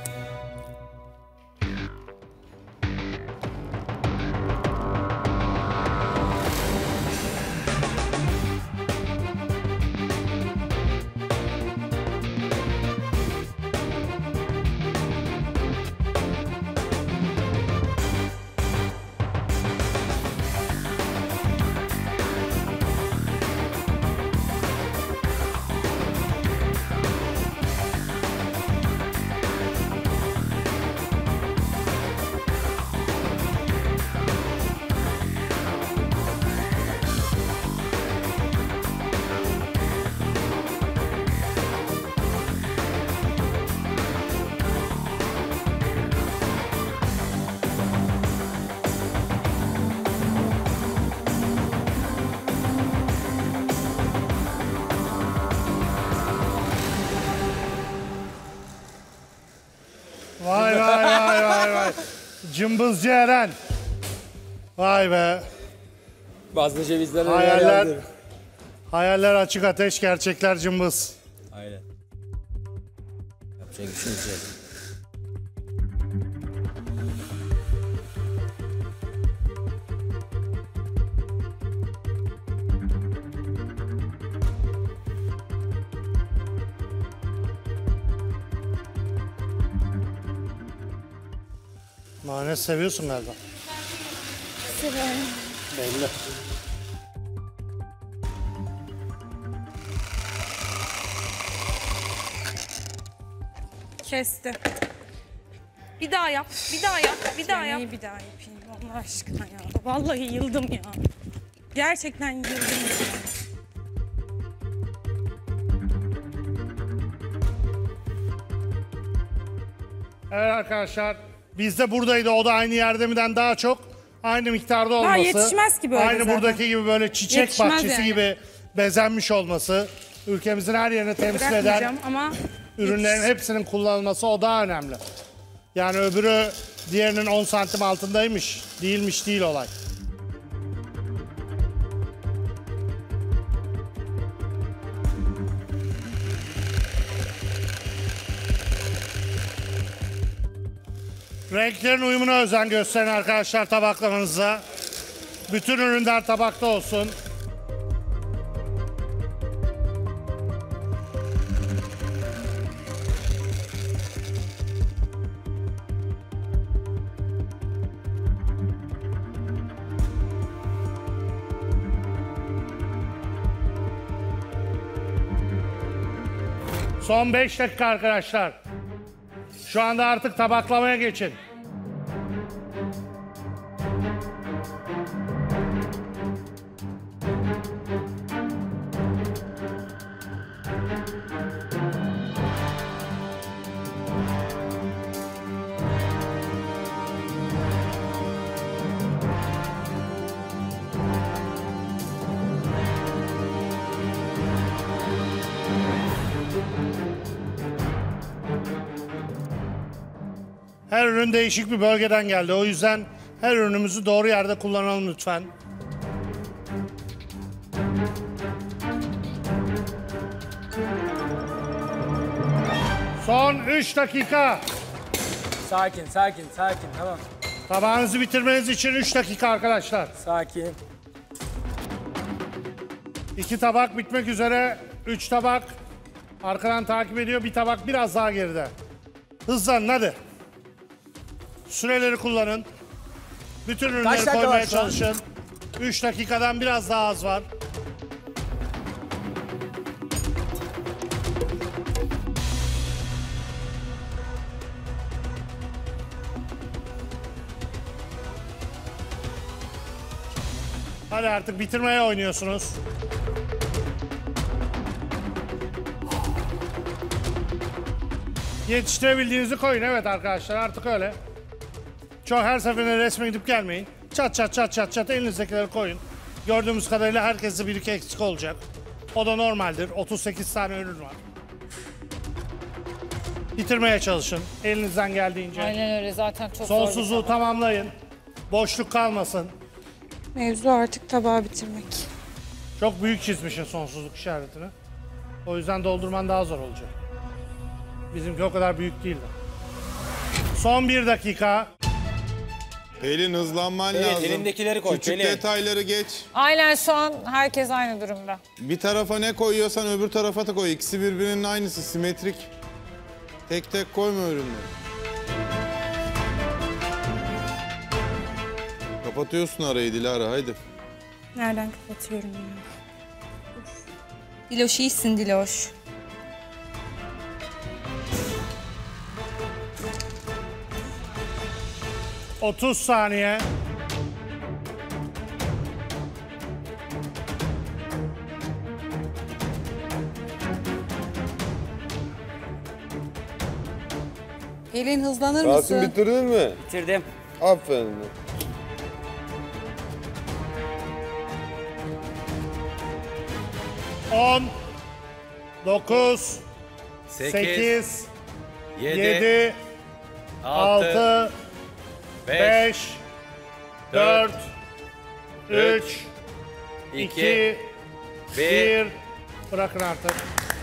Vay vay vay vay vay. Cımbızcı Eren. Vay be. Bazı cevizler Hayaller, hayaller açık ateş, gerçekler cımbız. Aynen. Yapacak bir şey yok. Mayonez seviyorsun galiba. Severim. Belli. Kesti. Bir daha yap, bir daha yap, bir daha yap. Neyi bir daha yapayım Allah aşkına ya. Vallahi yıldım ya. Gerçekten yıldım ya. Evet arkadaşlar, biz de buradaydı. O da aynı yerde miden daha çok aynı miktarda olması. Ha, yetişmez ki böyle Aynı zaten. buradaki gibi böyle çiçek Yetişmez bahçesi yani. gibi bezenmiş olması. Ülkemizin her yerini temsil eden Bırakmayacağım ama ürünlerin hepsinin kullanılması o daha önemli. Yani öbürü diğerinin on santim altındaymış. Değilmiş değil olay. Renklerin uyumuna özen gösterin arkadaşlar tabaklamanıza. Bütün ürünler tabakta olsun. Son beş dakika arkadaşlar. Şu anda artık tabaklamaya geçin. Her ürün değişik bir bölgeden geldi. O yüzden her ürünümüzü doğru yerde kullanalım lütfen. Son üç dakika. Sakin, sakin, sakin. Tamam. Tabağınızı bitirmeniz için üç dakika arkadaşlar. Sakin. İki tabak bitmek üzere. Üç tabak arkadan takip ediyor. Bir tabak biraz daha geride. Hızlanın hadi. Süreleri kullanın. Bütün ürünleri dakika koymaya var şu an? çalışın. üç dakikadan biraz daha az var. Hadi artık bitirmeye oynuyorsunuz. Yetiştirebildiğinizi koyun. Evet arkadaşlar artık öyle. Çok her seferinde resme gidip gelmeyin. Çat çat çat çat çat elinizdekileri koyun. Gördüğümüz kadarıyla herkeste bir iki eksik olacak. O da normaldir. otuz sekiz tane ürün var. Bitirmeye çalışın elinizden geldiğince. Aynen öyle zaten çok zor bir Sonsuzluğu tabak. tamamlayın. Boşluk kalmasın. mevzu artık tabağı bitirmek. Çok büyük çizmişsin sonsuzluk işaretini. O yüzden doldurman daha zor olacak. Bizimki o kadar büyük değildi. Son bir dakika. Pelin hızlanman Pelin, lazım. elindekileri koy, Küçük Pelin. detayları geç. Aynen şu an herkes aynı durumda. Bir tarafa ne koyuyorsan öbür tarafa da koy. İkisi birbirinin aynısı, simetrik. Tek tek koyma ürünleri. Kapatıyorsun arayı Dilara, haydi. Nereden kapatıyorum ya? Diloş iyisin Diloş. otuz saniye. Pelin hızlanır Rasim mısın? bitirdin mi? Bitirdim. Aferin. on, dokuz, Sekiz, sekiz, yedi, yedi, altı, altı, beş, beş, dört, üç, üç, iki, iki, bir. bir. Bırakın artık.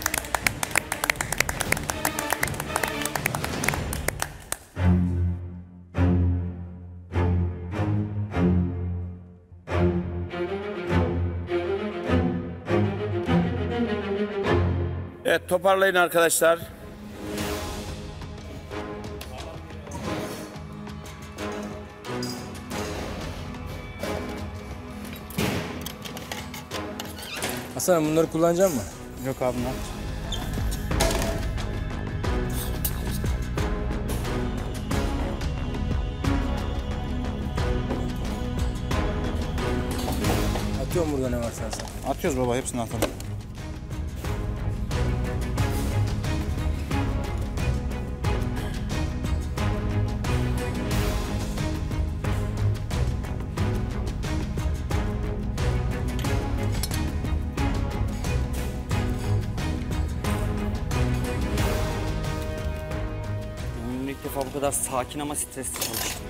Evet, toparlayın arkadaşlar. Hasan bunları kullanacak mısın? Yok abi ne? Atıyorum burada ne varsa Hasan. Atıyoruz baba, hepsini atalım. defa bu kadar sakin ama stresli çalıştım.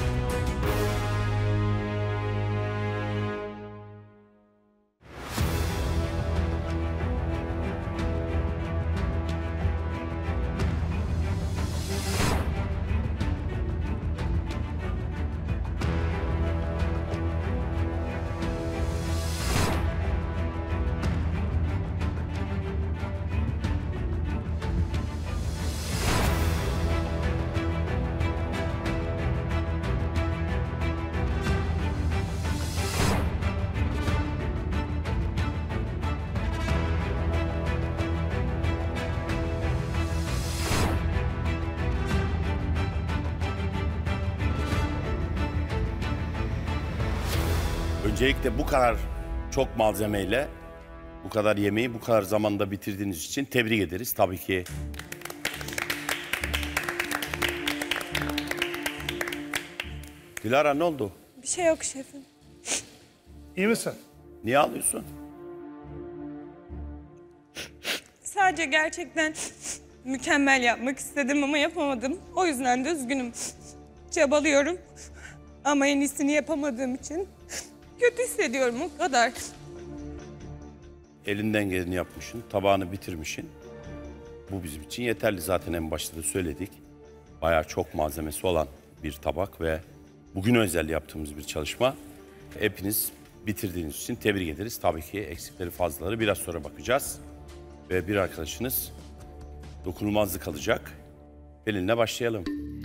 Öncelikle bu kadar çok malzemeyle bu kadar yemeği bu kadar zamanda bitirdiğiniz için tebrik ederiz. Tabii ki Dilara ne oldu? Bir şey yok şefim. İyi misin? Niye ağlıyorsun? Sadece gerçekten mükemmel yapmak istedim ama yapamadım. O yüzden de üzgünüm. Çabalıyorum ama en iyisini yapamadığım için kötü hissediyorum, o kadar. Elinden geleni yapmışsın, tabağını bitirmişsin. Bu bizim için yeterli, zaten en başta da söyledik. Bayağı çok malzemesi olan bir tabak ve bugün özel yaptığımız bir çalışma. Hepiniz bitirdiğiniz için tebrik ederiz. Tabii ki eksikleri fazlaları biraz sonra bakacağız. Ve bir arkadaşınız dokunulmazlık alacak. Pelin'le başlayalım.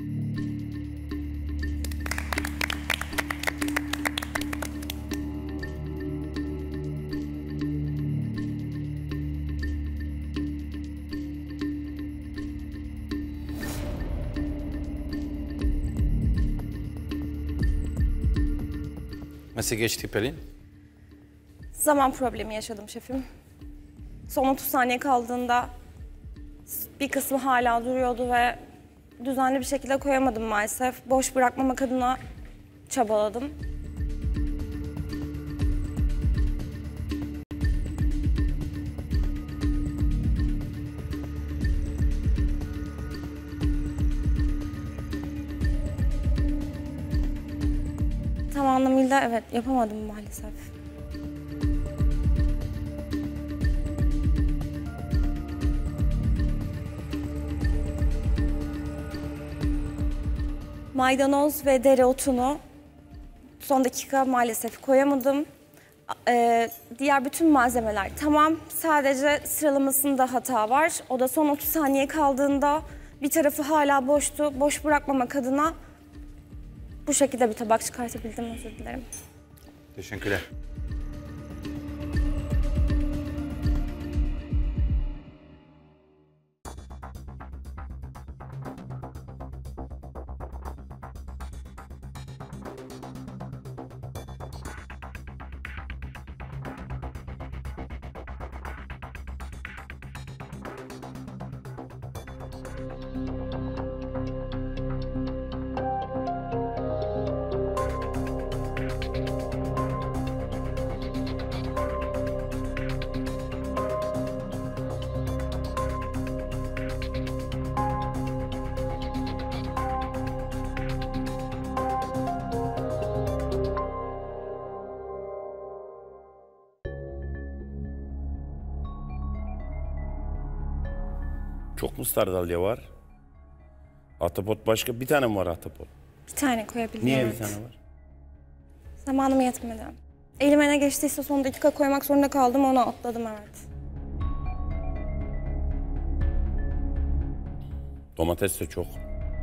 Nasıl geçti Pelin? Zaman problemi yaşadım şefim. Son otuz saniye kaldığında bir kısmı hala duruyordu ve düzenli bir şekilde koyamadım maalesef. Boş bırakmamak adına çabaladım. Tam anlamıyla evet yapamadım maalesef. Maydanoz ve dereotunu son dakika maalesef koyamadım. Ee, diğer bütün malzemeler tamam. Sadece sıralamasında hata var. O da son otuz saniye kaldığında bir tarafı hala boştu. Boş bırakmamak adına bu şekilde bir tabak çıkartabildim, özür dilerim. Teşekkürler. Çok mu sardalya var? Ahtapot başka bir tane mi var ahtapot? Bir tane koyabildim. Niye evet. bir tane var? Zamanım yetmedi. Elime ne geçtiyse son dakika koymak zorunda kaldım, onu atladım evet. Domates de çok.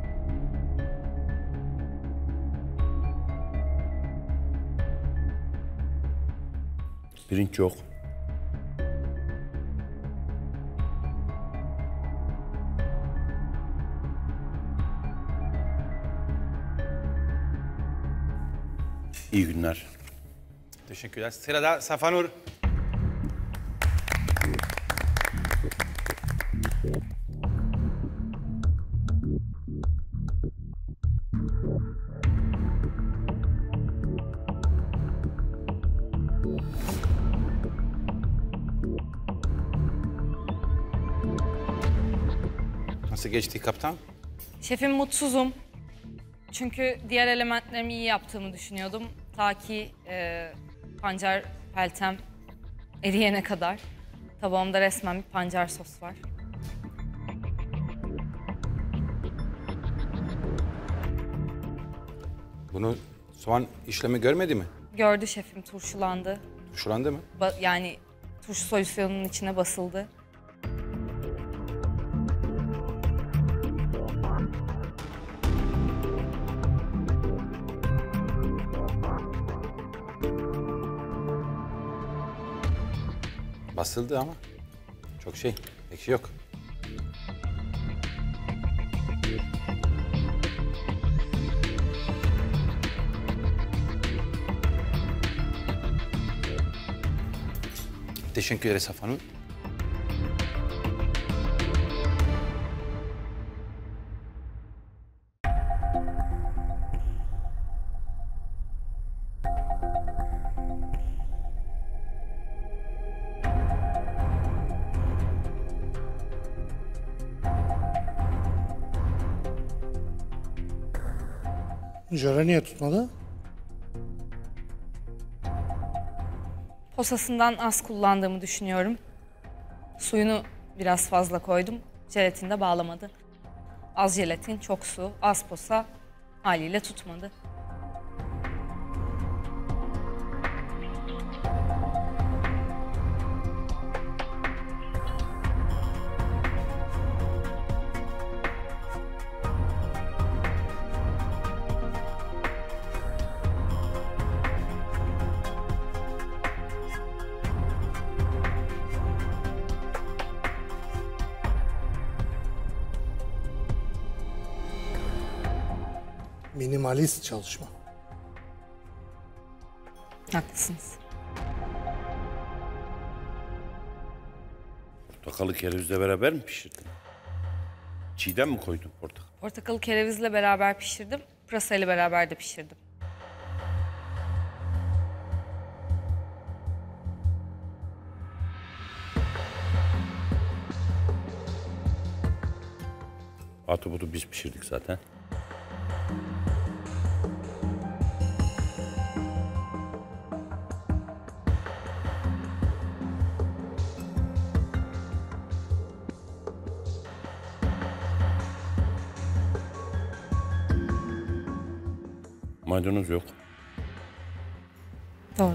Pirinç yok. İyi günler. Teşekkürler. Sırada Safanur. Nasıl geçti kaptan? Şefim mutsuzum. Çünkü diğer elementlerimi iyi yaptığımı düşünüyordum. Ta ki e, pancar peltem eriyene kadar. Tabağımda resmen bir pancar sos var. Bunu soğan işlemi görmedi mi? Gördü şefim, turşulandı. Turşulandı mı? Ba- yani turşu solüsyonunun içine basıldı. Basıldı ama çok şey, ekşi yok. Teşekkür ederiz Safan Hanım. Jöle niye tutmadı? Posasından az kullandığımı düşünüyorum. Suyunu biraz fazla koydum. Jelatin de bağlamadı. Az jelatin, çok su, az posa haliyle tutmadı. Minimalist çalışma. Haklısınız. Portakalı kerevizle beraber mi pişirdin? Çiğden mi koydun portakal? Portakalı kerevizle beraber pişirdim. Pırasayla beraber de pişirdim. Atopotu biz pişirdik zaten. Maydanoz yok. Doğru.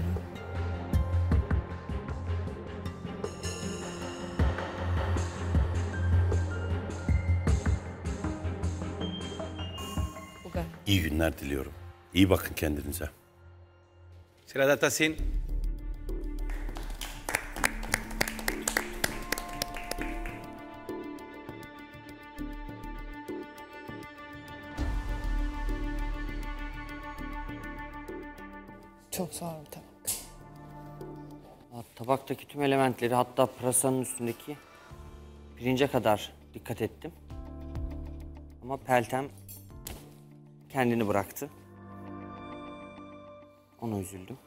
Bu kadar. İyi günler diliyorum. İyi bakın kendinize. Sırada Tahsin. Çok zor bir tabak. Tabaktaki tüm elementleri, hatta pırasanın üstündeki pirince kadar dikkat ettim. Ama peltem kendini bıraktı. Ona üzüldüm.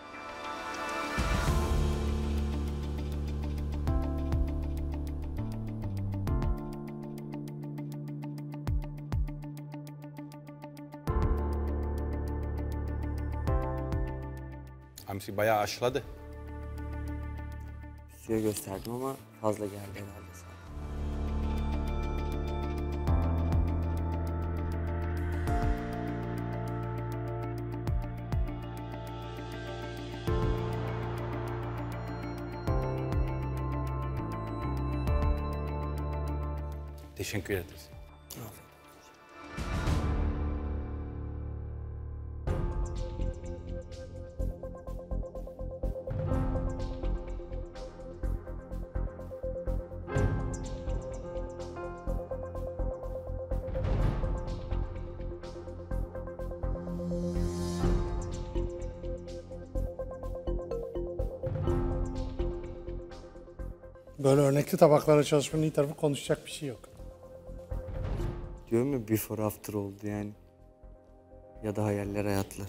Hamsi bayağı aşladı. Suya gösterdim ama fazla geldi herhalde. Teşekkür ederiz. Böyle örnekli tabaklara çalışmanın iyi tarafı konuşacak bir şey yok. Diyorum ya, before after oldu yani. Ya da hayaller hayatlar.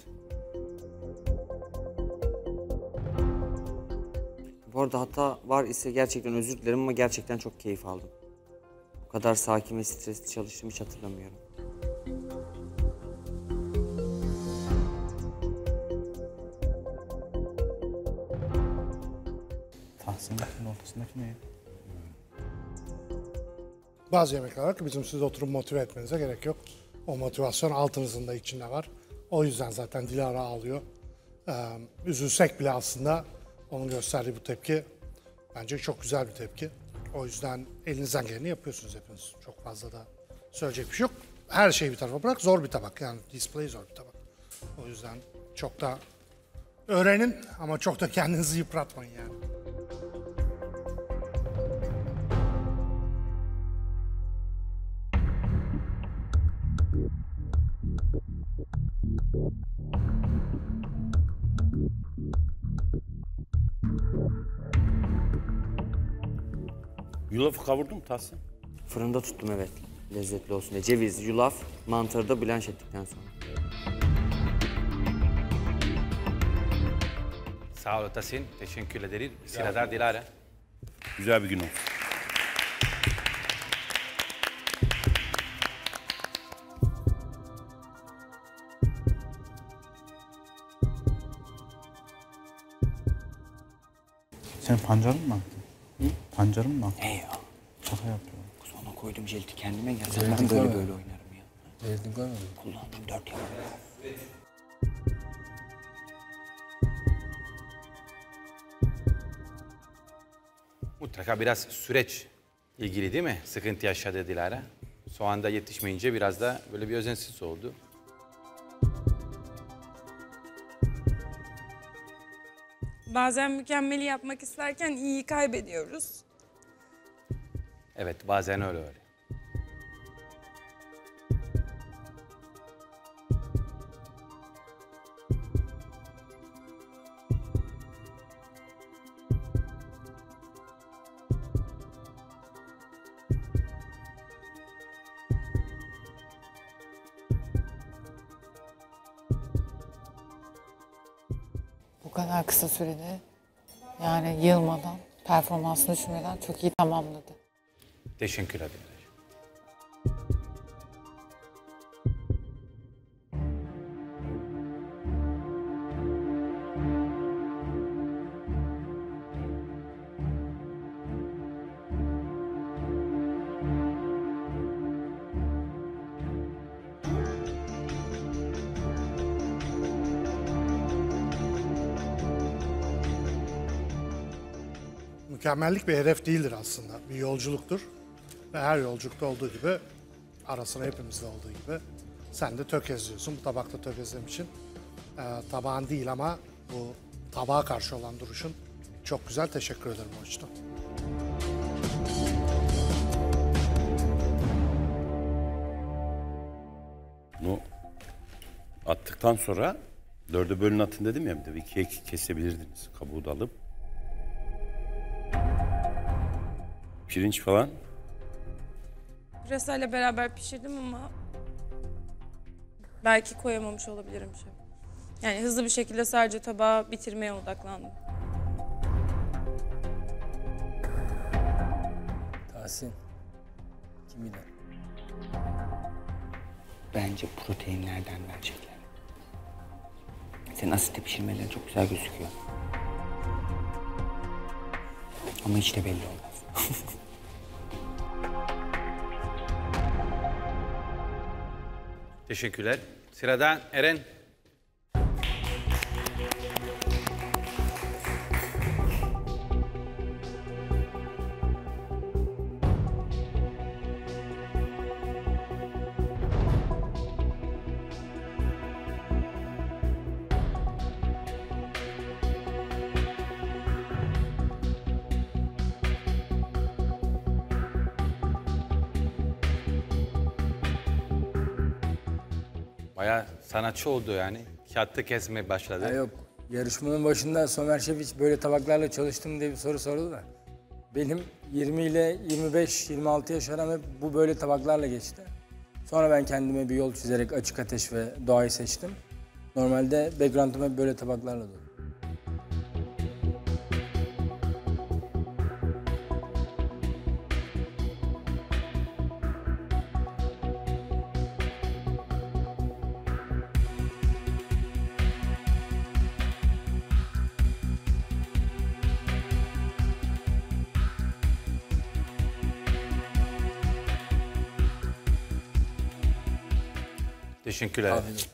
Bu arada hata var ise gerçekten özür dilerim ama gerçekten çok keyif aldım. O kadar sakin ve stresli çalıştığımı hiç hatırlamıyorum. Tahsin'in ortasındaki neydi? Bazı yemekler var ki bizim siz oturup motive etmenize gerek yok. O motivasyon altınızın da içinde var. O yüzden zaten Dilara ağlıyor. Ee, üzülsek bile aslında onun gösterdiği bu tepki bence çok güzel bir tepki. O yüzden elinizden geleni yapıyorsunuz hepiniz. Çok fazla da söyleyecek bir şey yok. Her şeyi bir tarafa bırak. Zor bir tabak yani display zor bir tabak. O yüzden çok da öğrenin ama çok da kendinizi yıpratmayın yani. Yulafı kavurdun mu Tahsin? Fırında tuttum evet. Lezzetli olsun diye. Ceviz, yulaf, mantarı da blanş ettikten sonra. Sağ ol Tahsin. Teşekkür ederim. Sırada Dilara. Güzel bir gün olsun. Sen pancarın mı attın? Hı? Pancarın mı attın? He ya. Şaka yapıyorum. Sonra koydum jelti kendime geldim. Jelti Ben böyle koymadın. böyle oynarım ya. Jelti koymadın. Kullandım dört yapım. Mutlaka biraz süreç ilgili değil mi? Sıkıntı yaşadı Dilara. Soğanda yetişmeyince biraz da böyle bir özensiz oldu. Bazen mükemmeli yapmak isterken iyiyi kaybediyoruz. Evet, bazen öyle öyle. Bu kadar kısa sürede yani yılmadan, performansını düşürmeden çok iyi tamamladı. Teşekkür ederim. Mükemmellik bir hedef değildir aslında. Bir yolculuktur. Ve her yolculukta olduğu gibi, ara sıra hepimizde olduğu gibi sen de tökezliyorsun. Bu tabakta tökezlemişsin. Ee, tabağın değil ama bu tabağa karşı olan duruşun çok güzel. Teşekkür ederim o açıdan. Bunu attıktan sonra dörde bölün atın dedim ya, bir de ikiye kesebilirdiniz. Kabuğu da alıp. Pirinç falan. Pırasayla beraber pişirdim ama belki koyamamış olabilirim şey. Yani hızlı bir şekilde sadece tabağı bitirmeye odaklandım. Tahsin. Kim gider? Bence proteinlerden verecekler. Senin asitte pişirmelerin çok güzel gözüküyor. Ama hiç de belli olmaz. Teşekkürler. Sırada Eren. Bayağı sanatçı oldu yani. Kağıtta kesmeye başladı. Ha yok. Yarışmanın başında Somer Şef hiç böyle tabaklarla çalıştım diye bir soru sordu da. Benim yirmi ile yirmi beş yirmi altı yaş aram hep bu böyle tabaklarla geçti. Sonra ben kendime bir yol çizerek açık ateş ve doğayı seçtim. Normalde background'um hep böyle tabaklarla dolu. Teşekkürler. Afiyet olsun.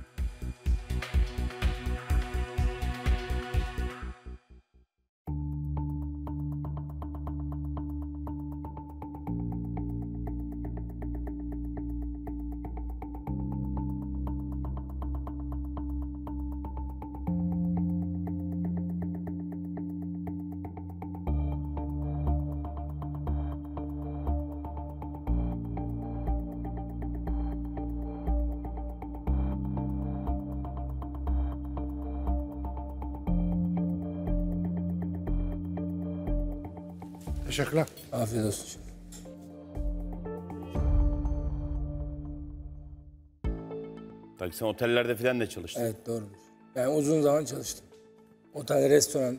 Teşekkürler. Afiyet olsun. Tabii sen otellerde falan da çalıştın. Evet doğrudur. Ben uzun zaman çalıştım. Otel, restoran.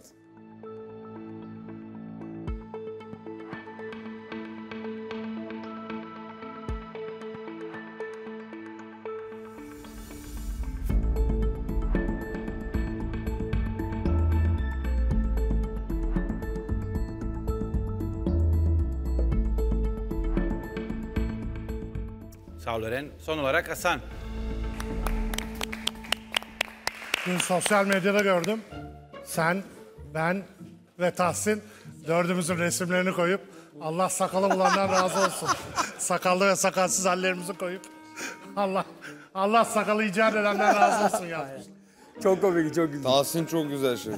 Sağ ol Eren. Son olarak Hasan. Dün sosyal medyada gördüm. Sen, ben ve Tahsin dördümüzün resimlerini koyup Allah sakalı bulandan razı olsun. Sakallı ve sakalsız hallerimizi koyup Allah Allah sakalı icat edenden razı olsun yazmış. Çok komik, çok güzel. Tahsin çok güzel şefim.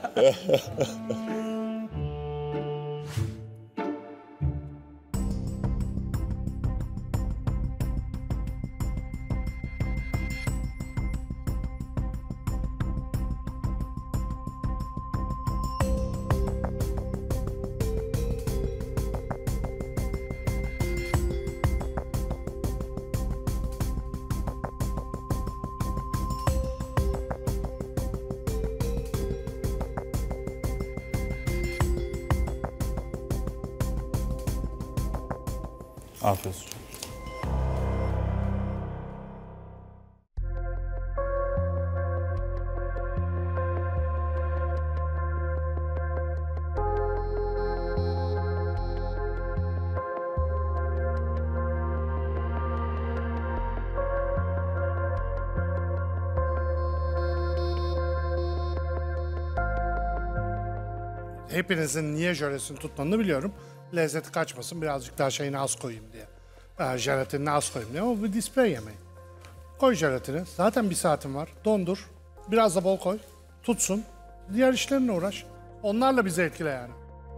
Afiyet olsun. Hepinizin niye jöresini tutmanını biliyorum. Lezzeti kaçmasın, birazcık daha şeyini az koyayım diye. Ee, jelatinini az koyayım diye ama bu bir display yemeği. Koy jelatini, zaten bir saatin var, dondur. Biraz da bol koy, tutsun. Diğer işlerine uğraş. Onlarla bizi etkile yani.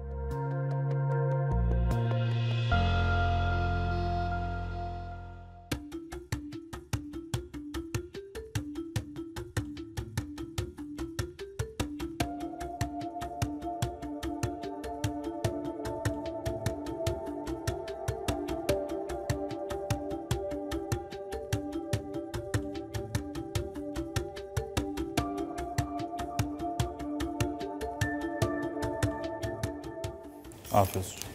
Afiyet olsun.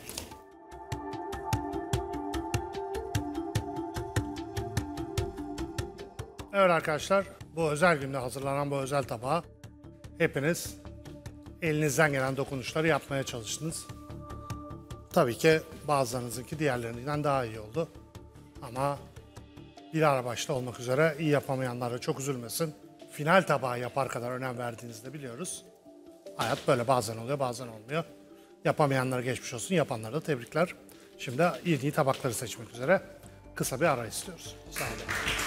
Evet arkadaşlar, bu özel günde hazırlanan bu özel tabağa hepiniz elinizden gelen dokunuşları yapmaya çalıştınız. Tabii ki bazılarınızınki diğerlerinden daha iyi oldu. Ama bir ara başta olmak üzere iyi yapamayanlar da çok üzülmesin. Final tabağı yapar kadar önem verdiğinizi de biliyoruz. Hayat böyle, bazen oluyor bazen olmuyor. Yapamayanlara geçmiş olsun, yapanlara da tebrikler. Şimdi iyi iyi tabakları seçmek üzere kısa bir ara istiyoruz. Sağ olun.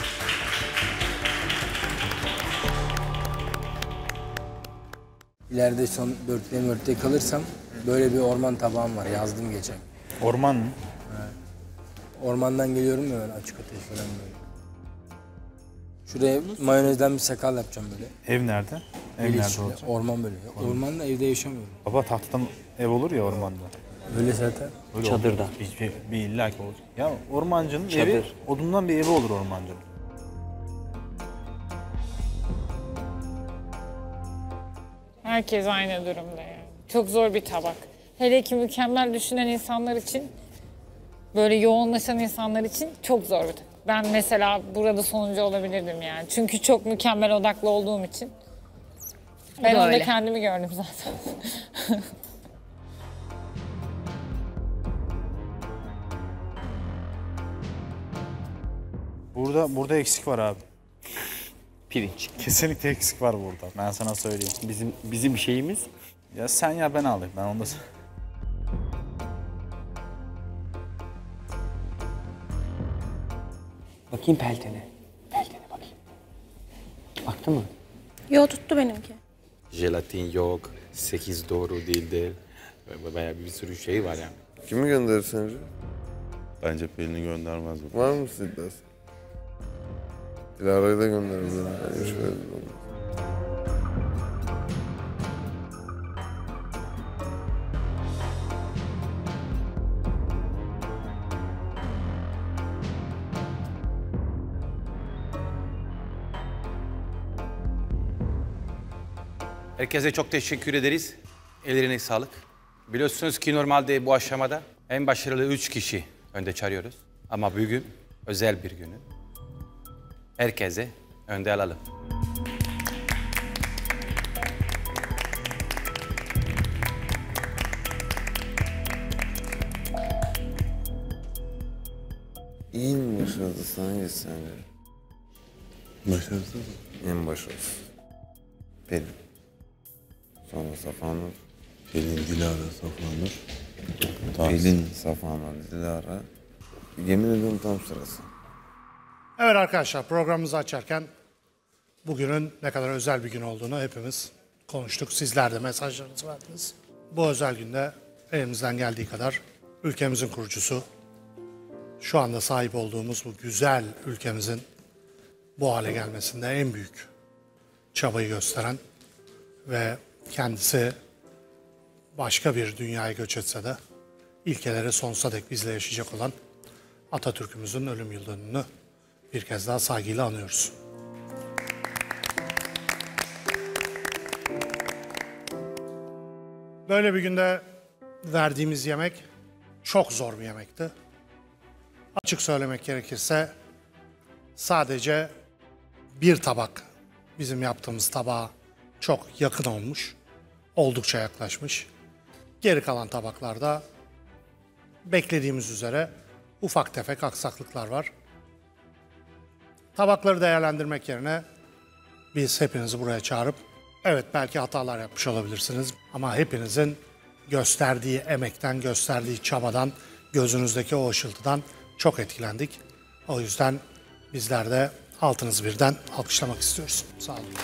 İleride son dörtte mörtte kalırsam böyle bir orman tabağım var, yazdım geçen. Orman mı? Evet. Ormandan geliyorum ya böyle, açık ateş falan böyle. Şuraya mayonezden bir sakal yapacağım böyle. Ev nerede? Ev Öyle nerede işte, olacak? orman böyle. Ormanda evde yaşamıyorum. Baba tahtadan ev olur ya ormanda. Öyle zaten. Öyle Çadırda. olur. Bir, bir, bir illaki olacak. Ya ormancının Çadır. evi, odundan bir evi olur ormancının. Herkes aynı durumda yani. Çok zor bir tabak. Hele ki mükemmel düşünen insanlar için, böyle yoğunlaşan insanlar için çok zor bir tabak. Ben mesela burada sonuncu olabilirdim yani. Çünkü çok mükemmel odaklı olduğum için. Ben da orada öyle. kendimi gördüm zaten. Bu Burada burada eksik var abi. Pirinç. Kesinlikle eksik var burada. Ben sana söyleyeyim. Bizim bizim şeyimiz. Ya sen ya ben alayım. Ben onda. Bakayım peltene. Peltene bakayım. Baktı mı? Yo, tuttu benimki. Jelatin yok, sekiz doğru değildir. Bayağı bir sürü şey var yani. Kimi gönderir sence? Bence Pelin'i göndermez bu. Var mı iddiası? Dilara'yı da gönderir. Yani şöyle olmaz. Herkese çok teşekkür ederiz. Ellerine sağlık. Biliyorsunuz ki normalde bu aşamada en başarılı üç kişi önde çağırıyoruz. Ama bugün özel bir günü. Herkese önde alalım. İyi mi başarılısı hangisi sence? Başarısız mı? En başarılısı. Pelin. Sonra Safanur. Pelin, Dilara, Safanur. Pelin, Safanur, Dilara. Yemin ediyorum tam sırası. Evet arkadaşlar, programımızı açarken bugünün ne kadar özel bir gün olduğunu hepimiz konuştuk. Sizler de mesajlarınızı verdiniz. Bu özel günde elimizden geldiği kadar ülkemizin kurucusu, şu anda sahip olduğumuz bu güzel ülkemizin bu hale gelmesinde en büyük çabayı gösteren ve kendisi başka bir dünyaya göç etse de ilkeleri sonsuza dek bizle yaşayacak olan Atatürk'ümüzün ölüm yıl dönümünü bir kez daha saygıyla anıyoruz. Böyle bir günde verdiğimiz yemek çok zor bir yemekti. Açık söylemek gerekirse sadece bir tabak bizim yaptığımız tabağa çok yakın olmuş, oldukça yaklaşmış. Geri kalan tabaklarda beklediğimiz üzere ufak tefek aksaklıklar var. Tabakları değerlendirmek yerine biz hepinizi buraya çağırıp, evet belki hatalar yapmış olabilirsiniz ama hepinizin gösterdiği emekten, gösterdiği çabadan, gözünüzdeki o ışıltıdan çok etkilendik. O yüzden bizler de altınızı birden alkışlamak istiyoruz. Sağ olun.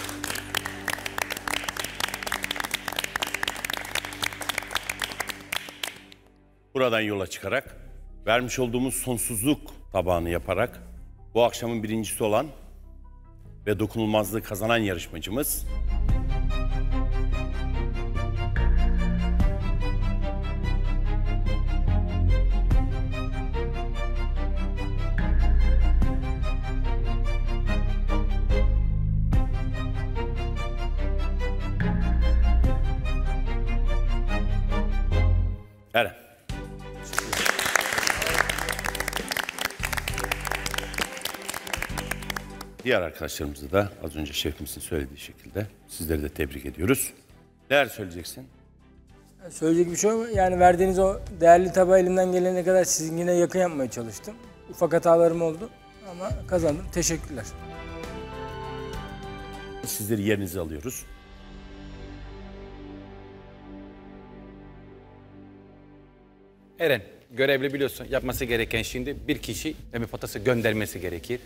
Buradan yola çıkarak, vermiş olduğumuz sonsuzluk tabağını yaparak bu akşamın birincisi olan ve dokunulmazlığı kazanan yarışmacımız Eren. Diğer arkadaşlarımızı da az önce şefimizin söylediği şekilde sizleri de tebrik ediyoruz. Neler söyleyeceksin? Söyleyecek bir şey yok. Yani verdiğiniz o değerli tabağı elimden gelene kadar sizinkine yakın yapmaya çalıştım. Ufak hatalarım oldu ama kazandım. Teşekkürler. Sizleri yerinize alıyoruz. Eren, görevli biliyorsun. Yapması gereken şimdi bir kişi ve bir potası göndermesi gerekir.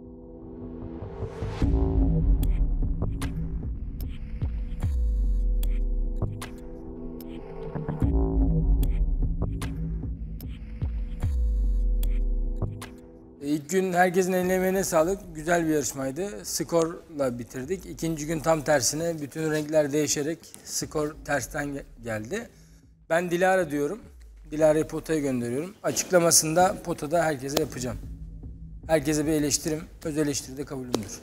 İlk gün herkesin eline emeğine sağlık. Güzel bir yarışmaydı. Skorla bitirdik. İkinci gün tam tersine bütün renkler değişerek skor tersten geldi. Ben Dilara diyorum. Dilara'yı potaya gönderiyorum. Açıklamasında potada herkese yapacağım. Herkese bir eleştirim, öz eleştiri de kabulümdür.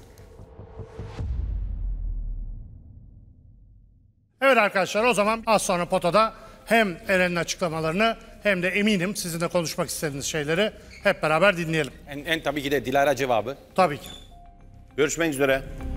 Evet arkadaşlar, o zaman az sonra potada hem Eren'in açıklamalarını hem de eminim sizin de konuşmak istediğiniz şeyleri hep beraber dinleyelim. En, en tabii ki de Dilara cevabı. Tabii ki. Görüşmek üzere.